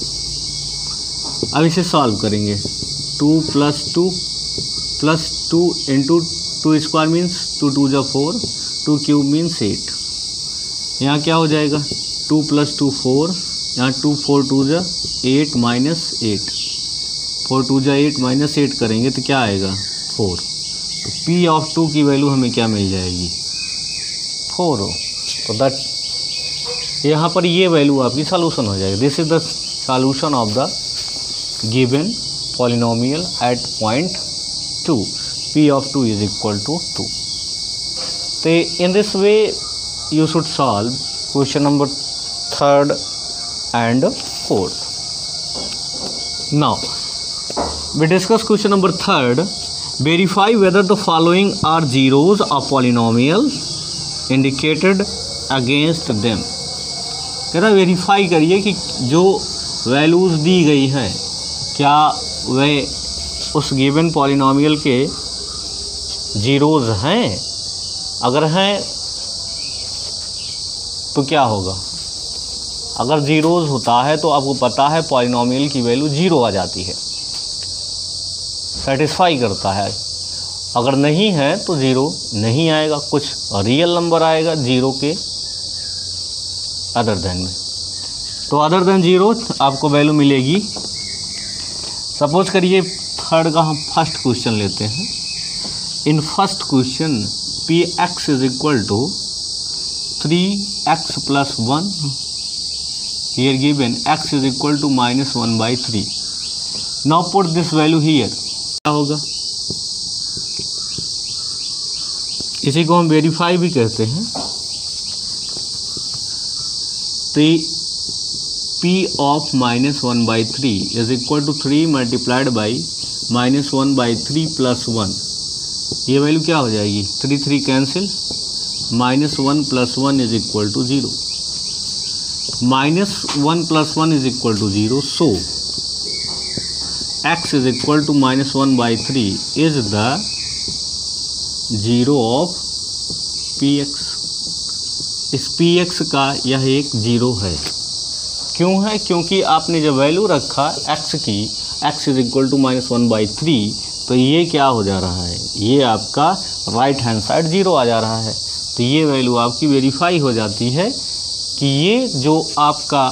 अब इसे सॉल्व करेंगे. Two plus two plus two into two square means two two जा four, two cube means eight. यहाँ क्या हो जाएगा, two plus two four, यहाँ two four two जा eight minus eight. Four two जा एट माइनस एट करेंगे तो क्या आएगा, फोर. तो p ऑफ टू की वैल्यू हमें क्या मिल जाएगी, फोर हो. तो दैट यहाँ पर ये वैल्यू आपकी सॉल्यूशन हो जाएगी. This is the solution of the given polynomial at point two. p of two is equal to two. तो in this way you should solve question number third and fourth. Now we discuss question number third. Verify whether the following are zeros of polynomial indicated against them. कह रहा verify करिए कि जो values दी गई हैं क्या वे उस गिवन पॉलिनॉमियल के जीरोज़ हैं। अगर हैं तो क्या होगा, अगर ज़ीरोज़ होता है तो आपको पता है पॉलिनॉमियल की वैल्यू ज़ीरो आ जाती है, सेटिस्फाई करता है। अगर नहीं है तो ज़ीरो नहीं आएगा, कुछ रियल नंबर आएगा ज़ीरो के अदर देन में। तो अदर देन ज़ीरो आपको वैल्यू मिलेगी। सपोज करिए थर्ड का हम फर्स्ट क्वेश्चन लेते हैं। In first question p x is equal to three x plus one, here given x is equal to minus one by three. Now put this value here, क्या होगा, इसी को हम वेरीफाई भी कहते हैं। तो p of minus one by three is equal to three multiplied by minus one by three plus one, ये वैल्यू क्या हो जाएगी, three three cancel, minus one plus one is equal to zero, minus one plus one is equal to zero. So x is equal to minus one by three is the zero of p x. इस p x का यह एक zero है। क्यों है, क्योंकि आपने जब वैल्यू रखा एक्स की, x is equal to minus one by three, तो ये क्या हो जा रहा है, ये आपका राइट हैंड साइड ज़ीरो आ जा रहा है। तो ये वैल्यू आपकी वेरीफाई हो जाती है कि ये जो आपका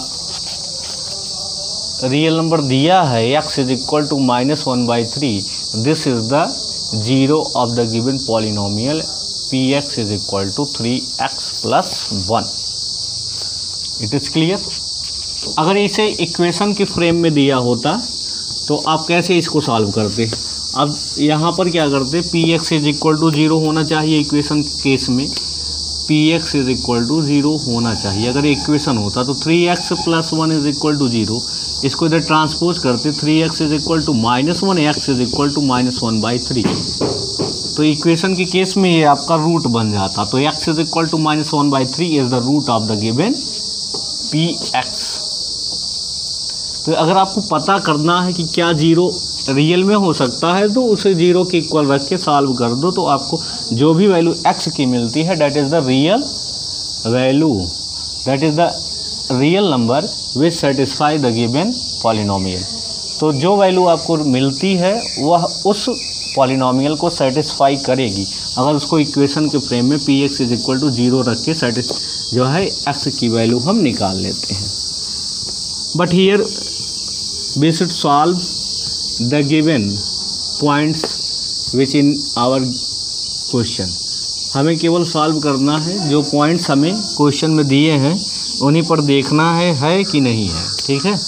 रियल नंबर दिया है x is equal to minus one by three, this is the zero of the given polynomial p x is equal to three x plus one. It is clear. अगर इसे इक्वेशन के frame में दिया होता तो आप कैसे इसको सॉल्व करते। अब यहाँ पर क्या करते, p x is equal to zero होना चाहिए इक्वेशन के केस में, p x is equal to zero होना चाहिए। अगर इक्वेशन होता तो three x plus one is equal to zero, इसको इधर ट्रांसपोज करते, three x is equal to minus one, x is equal to minus one by three. तो equation के केस में ये आपका रूट बन जाता। तो x is equal to minus one by three is the root of the given p x. तो अगर आपको पता करना है कि क्या ज़ीरो रियल में हो सकता है तो उसे ज़ीरो के इक्वल रख के सॉल्व कर दो, तो आपको जो भी वैल्यू एक्स की मिलती है that is the real value, that is the real number which satisfy the given polynomial. तो जो वैल्यू आपको मिलती है वह उस पॉलिनोमियल को सेटिस्फाई करेगी अगर उसको इक्वेशन के फ्रेम में p x is equal to zero रख के सेटिस जो है एक्स की वैल्यू हम निकाल लेते हैं। But here we should solve the given points which in our question. हमें केवल सॉल्व करना है जो पॉइंट्स हमें क्वेश्चन में दिए हैं उन्हीं पर देखना है है कि नहीं है। ठीक है।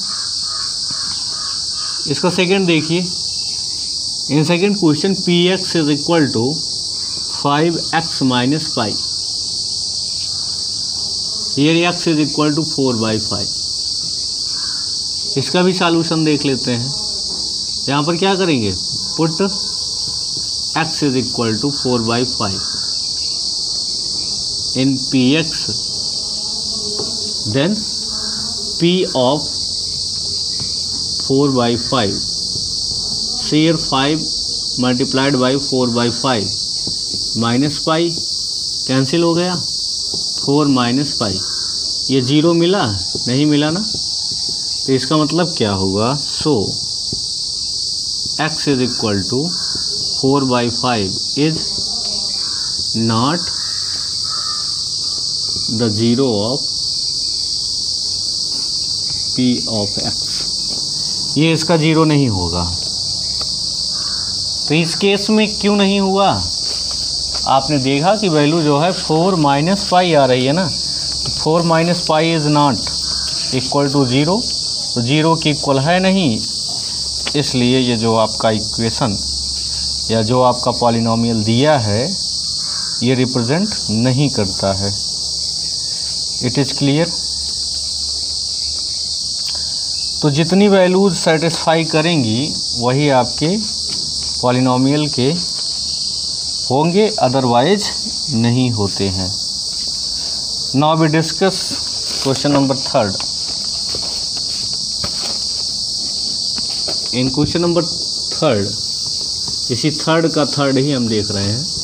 इसका सेकंड देखिए, in second question p x is equal to five x minus five, here x is equal to four by five. इसका भी सॉल्यूशन देख लेते हैं। यहाँ पर क्या करेंगे, put x is equal to four by five in p x, then p of four by five, share five multiplied by four by five, minus pi cancel हो गया, फोर माइनस पाई, ये ज़ीरो मिला नहीं मिला ना, तो इसका मतलब क्या होगा, so x is equal to four by five is not the zero of p of x, ये इसका ज़ीरो नहीं होगा। तो इस केस में क्यों नहीं हुआ, आपने देखा कि वैल्यू जो है फोर माइनस पाई आ रही है ना, तो four minus pi is not equal to zero, तो ज़ीरो की इक्वल है नहीं, इसलिए ये जो आपका इक्वेशन या जो आपका पॉलिनोमियल दिया है ये रिप्रेजेंट नहीं करता है। It is clear. तो जितनी वैल्यूज सेटिस्फाई करेंगी वही आपके पॉलिनोमियल के होंगे, अदरवाइज नहीं होते हैं। Now we discuss question number third. In question number third, इसी थर्ड का थर्ड ही हम देख रहे हैं।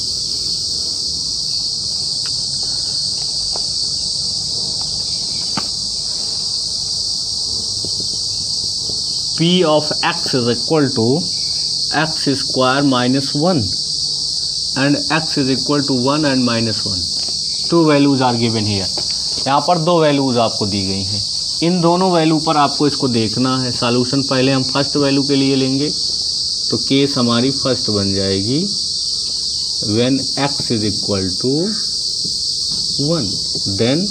P of x is equal to x square minus one and x is equal to one and minus one. Two values are given here. यहाँ पर दो वैल्यूज आपको दी गई हैं। इन दोनों वैल्यू पर आपको इसको देखना है। सॉल्यूशन पहले हम फर्स्ट वैल्यू के लिए लेंगे, तो केस हमारी फर्स्ट बन जाएगी when x is equal to one, then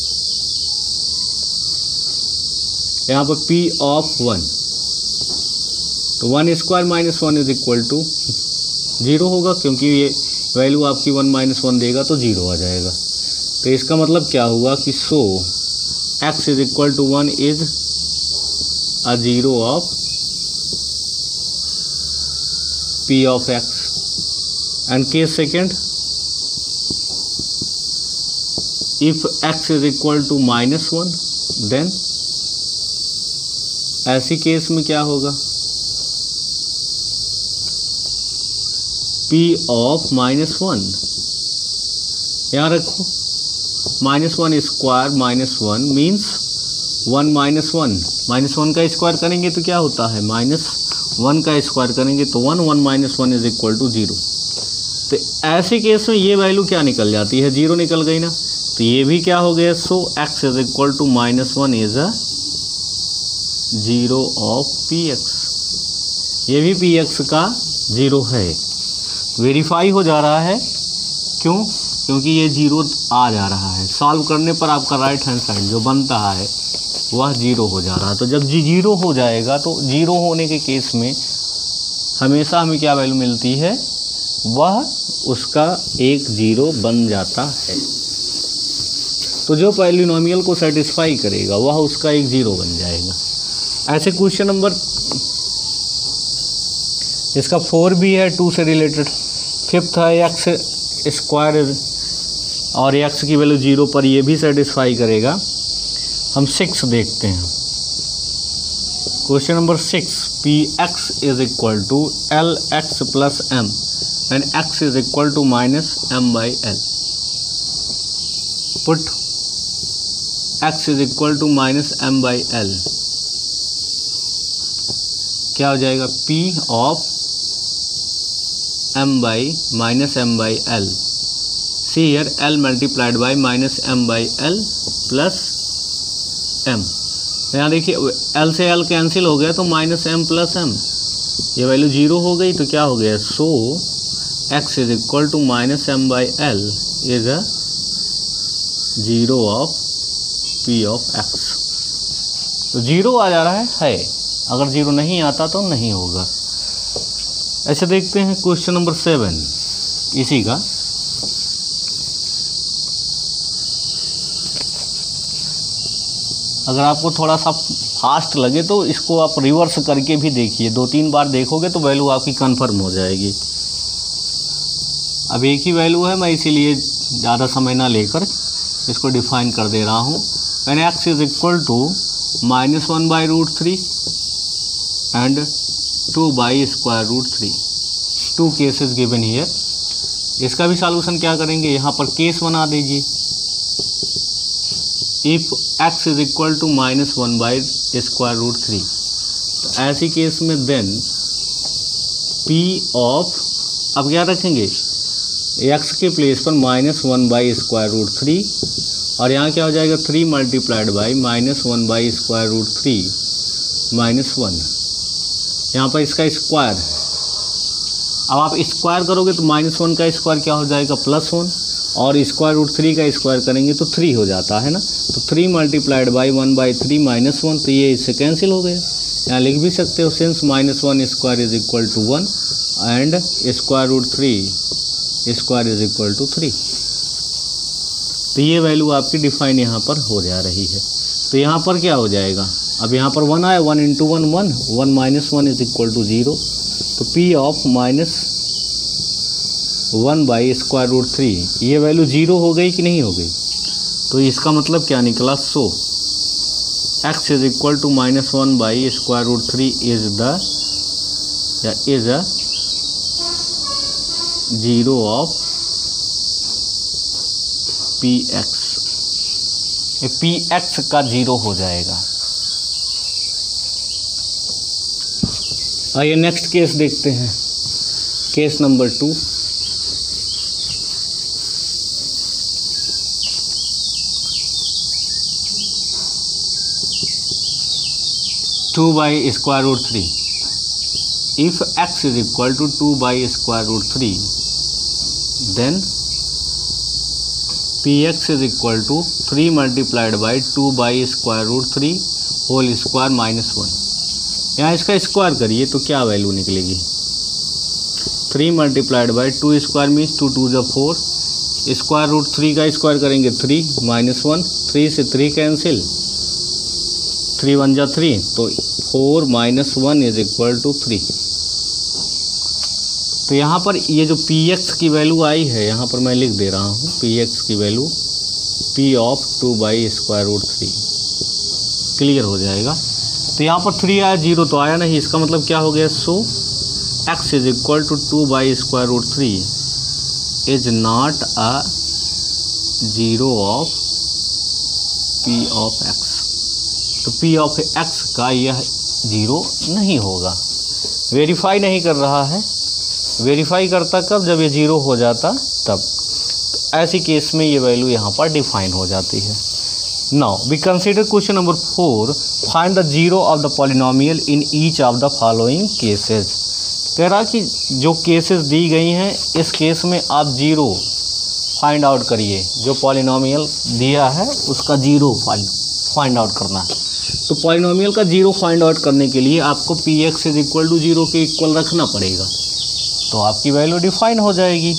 यहाँ पर p of one, तो one square minus one is equal to zero होगा, क्योंकि ये वैल्यू आपकी वन माइनस वन देगा तो जीरो आ जाएगा। तो इसका मतलब क्या हुआ कि so x is equal to one is a zero of p of x. And case second, if x is equal to minus one, then ऐसी केस में क्या होगा, P ऑफ माइनस वन। यहाँ रखो, minus one square minus one means one minus one, minus one का square करेंगे तो क्या होता है, माइनस वन का स्क्वायर करेंगे तो one, one minus one is equal to zero. तो ऐसे केस में ये वैल्यू क्या निकल जाती है, जीरो निकल गई ना। तो ये भी क्या हो गया, so x is equal to minus one is a zero of p x. ये भी पी एक्स का जीरो है, वेरीफाई हो जा रहा है। क्यों? क्योंकि ये जीरो आ जा रहा है। सॉल्व करने पर आपका राइट हैंड साइड जो बनता है वह जीरो हो जा रहा है। तो जब जी जीरो हो जाएगा तो जीरो होने के केस में हमेशा हमें क्या वैल्यू मिलती है, वह उसका एक जीरो बन जाता है। तो जो पॉलिनोमियल को सेटिस्फाई करेगा वह उसका एक जीरो बन जाएगा। ऐसे क्वेश्चन नंबर इसका फोर भी है, टू से रिलेटेड। फिफ्थ है एक्स स्क्वायर और एक्स की वैल्यू जीरो पर, ये भी सेटिस्फाई करेगा। हम सिक्स देखते हैं। Question number six, p x is equal to l x plus m and x is equal to minus m by l. Put x is equal to minus m by l, क्या हो जाएगा, P of m by minus m by l. See here l multiplied by minus m by l plus m. यहाँ देखिए l से l cancel हो गया तो minus m plus m, ये वैल्यू जीरो हो गई तो क्या हो गया, so x is equal to minus m by l is a zero of p of x। तो जीरो आ जा रहा है, है। अगर जीरो नहीं आता तो नहीं होगा। ऐसे देखते हैं क्वेश्चन नंबर सेवन, इसी का। अगर आपको थोड़ा सा फास्ट लगे तो इसको आप रिवर्स करके भी देखिए, दो तीन बार देखोगे तो वैल्यू आपकी कंफर्म हो जाएगी। अब एक ही वैल्यू है, मैं इसीलिए ज़्यादा समय ना लेकर इसको डिफाइन कर दे रहा हूँ। When x is equal to minus one by root three and two by square root three, two cases given here. इसका भी सॉल्यूशन क्या करेंगे, यहाँ पर केस बना दीजिए। If x is equal to minus one by square root three, तो ऐसी केस में देन पी ऑफ, अब क्या रखेंगे, एक्स के प्लेस पर minus one by square root three, और यहाँ क्या हो जाएगा, three multiplied by minus one by square root three minus one. यहाँ पर इसका स्क्वायर है। अब आप स्क्वायर करोगे तो माइनस वन का स्क्वायर क्या हो जाएगा, प्लस वन, और स्क्वायर रूट थ्री का स्क्वायर करेंगे तो थ्री हो जाता है ना। तो three multiplied by one by three minus one, तो ये इससे कैंसिल हो गया। यहाँ लिख भी सकते हो, since minus one square is equal to one and square root three square is equal to three. तो ये वैल्यू आपकी डिफाइन यहाँ पर हो जा रही है। तो यहाँ पर क्या हो जाएगा, अब यहाँ पर वन आया, one into one one, one minus one is equal to zero. तो p of minus one by square root three, ये वैल्यू ज़ीरो हो गई कि नहीं हो गई? तो इसका मतलब क्या निकला? So x is equal to minus one by square root three is the या is a zero of p x. ये पी एक्स का जीरो हो जाएगा। आइए नेक्स्ट केस देखते हैं, case number two. Two by square root three. If x is equal to two by square root three, then p x is equal to three multiplied by two by square root three whole square minus one. यहाँ इसका square करिए तो क्या value निकलेगी? Three multiplied by two square means two two जो four, square root three का square करेंगे three minus one, three से थ्री कैंसिल, थ्री वन जा थ्री, तो four minus one is equal to three. तो यहाँ पर ये जो पी एक्स की वैल्यू आई है, यहाँ पर मैं लिख दे रहा हूँ पी एक्स की value p of to by square root three, clear हो जाएगा। तो यहाँ पर थ्री आया, जीरो तो आया नहीं, इसका मतलब क्या हो गया? So x is equal to two by square root three is not a zero of p of x. तो पी ऑफ एक्स का यह जीरो नहीं होगा। वेरीफाई नहीं कर रहा है, वेरीफाई करता कब? जब ये जीरो हो जाता तब। तो ऐसी केस में ये वैल्यू यहाँ पर डिफाइन हो जाती है। Now we consider question number four, find the zero of the polynomial in each of the following cases. कह रहा कि जो केसेस दी गई हैं इस केस में आप जीरो फाइंड आउट करिए। जो पॉलिनोमियल दिया है उसका जीरो फाइंड आउट करना है। तो पॉलिनोमियल का जीरो फाइंड आउट करने के लिए आपको p x is equal to zero के इक्वल रखना पड़ेगा, तो आपकी वैल्यू डिफाइन हो जाएगी।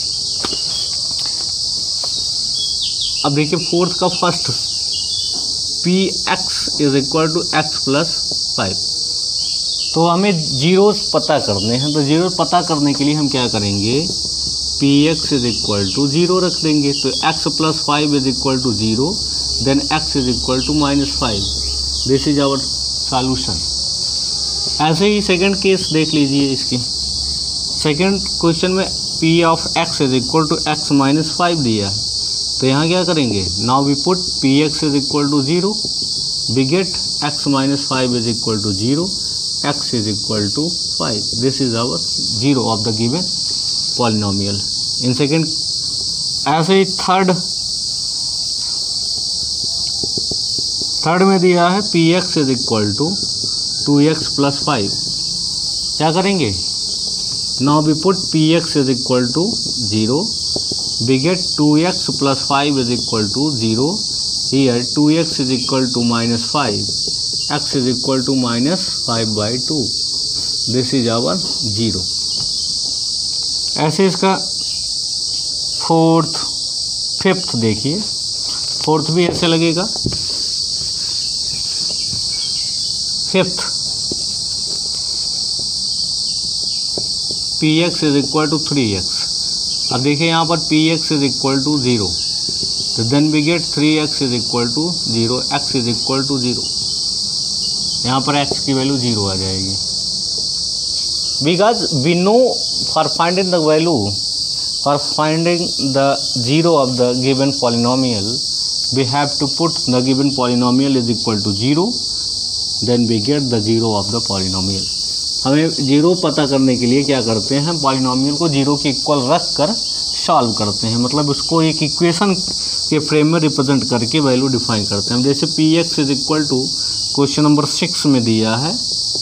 अब देखिए फोर्थ का first, p x is equal to x plus five. तो हमें जीरोस पता करने हैं, तो जीरो पता करने के लिए हम क्या करेंगे? P x is equal to zero रख देंगे। तो x plus five is equal to zero, then x is equal to minus five. This is our solution. ऐसे ही सेकंड केस देख लीजिए इसकी। सेकंड क्वेश्चन में p of x is equal to x minus five दिया है, तो यहाँ क्या करेंगे? Now we put p x is equal to zero, we get x minus five is equal to zero, x is equal to five. This is our zero of the given polynomial in second. ऐसे ही third third में दिया है p x is equal to two x plus five. क्या करेंगे? Now we put p x is equal to zero, we get two x plus five is equal to zero. Here two x is equal to minus five, x is equal to minus five by two. This is our zero. ऐसे इसका fourth fifth देखिए, fourth भी ऐसे लगेगा। Fifth p x is equal to three x. अब देखिए यहाँ पर p x is equal to zero, तो then we get three x is equal to zero, x is equal to zero. यहाँ पर एक्स की वैल्यू ज़ीरो आ जाएगी। Because we know for finding the value, for finding the zero of the given polynomial, we have to put the given polynomial is equal to zero, then we get the zero of the polynomial. हमें zero पता करने के लिए क्या करते हैं? Polynomial को zero के इक्वल रख कर सॉल्व करते हैं, मतलब उसको एक इक्वेशन के फ्रेम में रिप्रेजेंट करके वैल्यू डिफाइन करते हैं। जैसे p x is equal to question number six में दिया है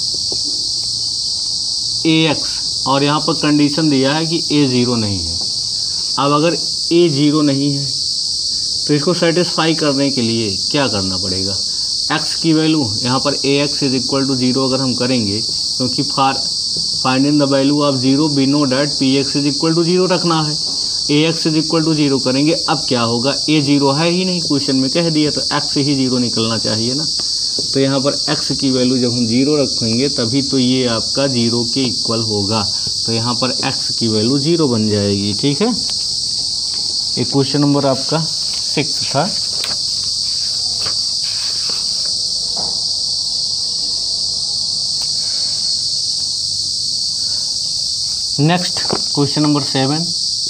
ए एक्स, और यहाँ पर कंडीशन दिया है कि ए ज़ीरो नहीं है। अब अगर ए ज़ीरो नहीं है तो इसको सेटिस्फाई करने के लिए क्या करना पड़ेगा? एक्स की वैल्यू यहाँ पर a x is equal to zero अगर हम करेंगे, क्योंकि for finding the value of zero we know that p x is equal to zero रखना है। A x is equal to zero करेंगे, अब क्या होगा? ए ज़ीरो है ही नहीं, क्वेश्चन में कह दिया, तो एक्स ही ज़ीरो निकलना चाहिए ना। तो यहाँ पर x की वैल्यू जब हम ज़ीरो रखेंगे तभी तो ये आपका ज़ीरो के इक्वल होगा। तो यहाँ पर x की वैल्यू ज़ीरो बन जाएगी। ठीक है, एक क्वेश्चन नंबर आपका सिक्स था। Next question number seven,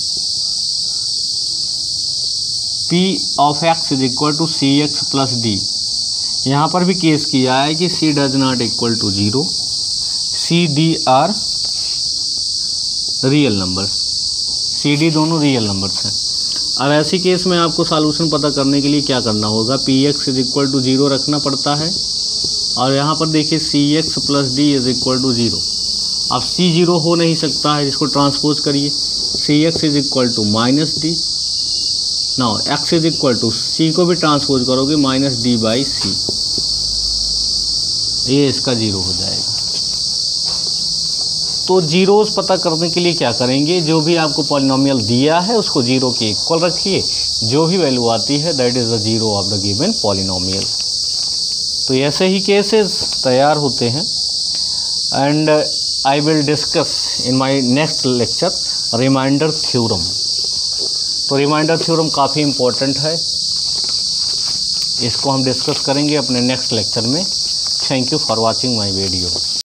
p of x is equal to c x plus d. यहाँ पर भी केस किया है कि c does not equal to zero, c d are real number, c d दोनों real numbers हैं। अब ऐसी केस में आपको सॉल्यूशन पता करने के लिए क्या करना होगा, p x is equal to zero रखना पड़ता है और यहाँ पर देखिए c x plus d is equal to zero. अब सी जीरो हो नहीं सकता है, जिसको ट्रांसपोज करिए, c x is equal to minus d. Now x is equal to c को भी ट्रांसपोज करोगे माइनस डी बाई सी, ये इसका जीरो हो जाएगा। तो जीरोस पता करने के लिए क्या करेंगे, जो भी आपको पॉलिनोमियल दिया है उसको जीरो के इक्वल रखिए, जो भी वैल्यू आती है that is the zero of the given polynomial. तो ऐसे ही केसेस तैयार होते हैं and I will discuss in my next lecture reminder theorem. तो रिमाइंडर थ्योरम काफ़ी इम्पोर्टेंट है, इसको हम डिस्कस करेंगे अपने नेक्स्ट लेक्चर में। Thank you for watching my video.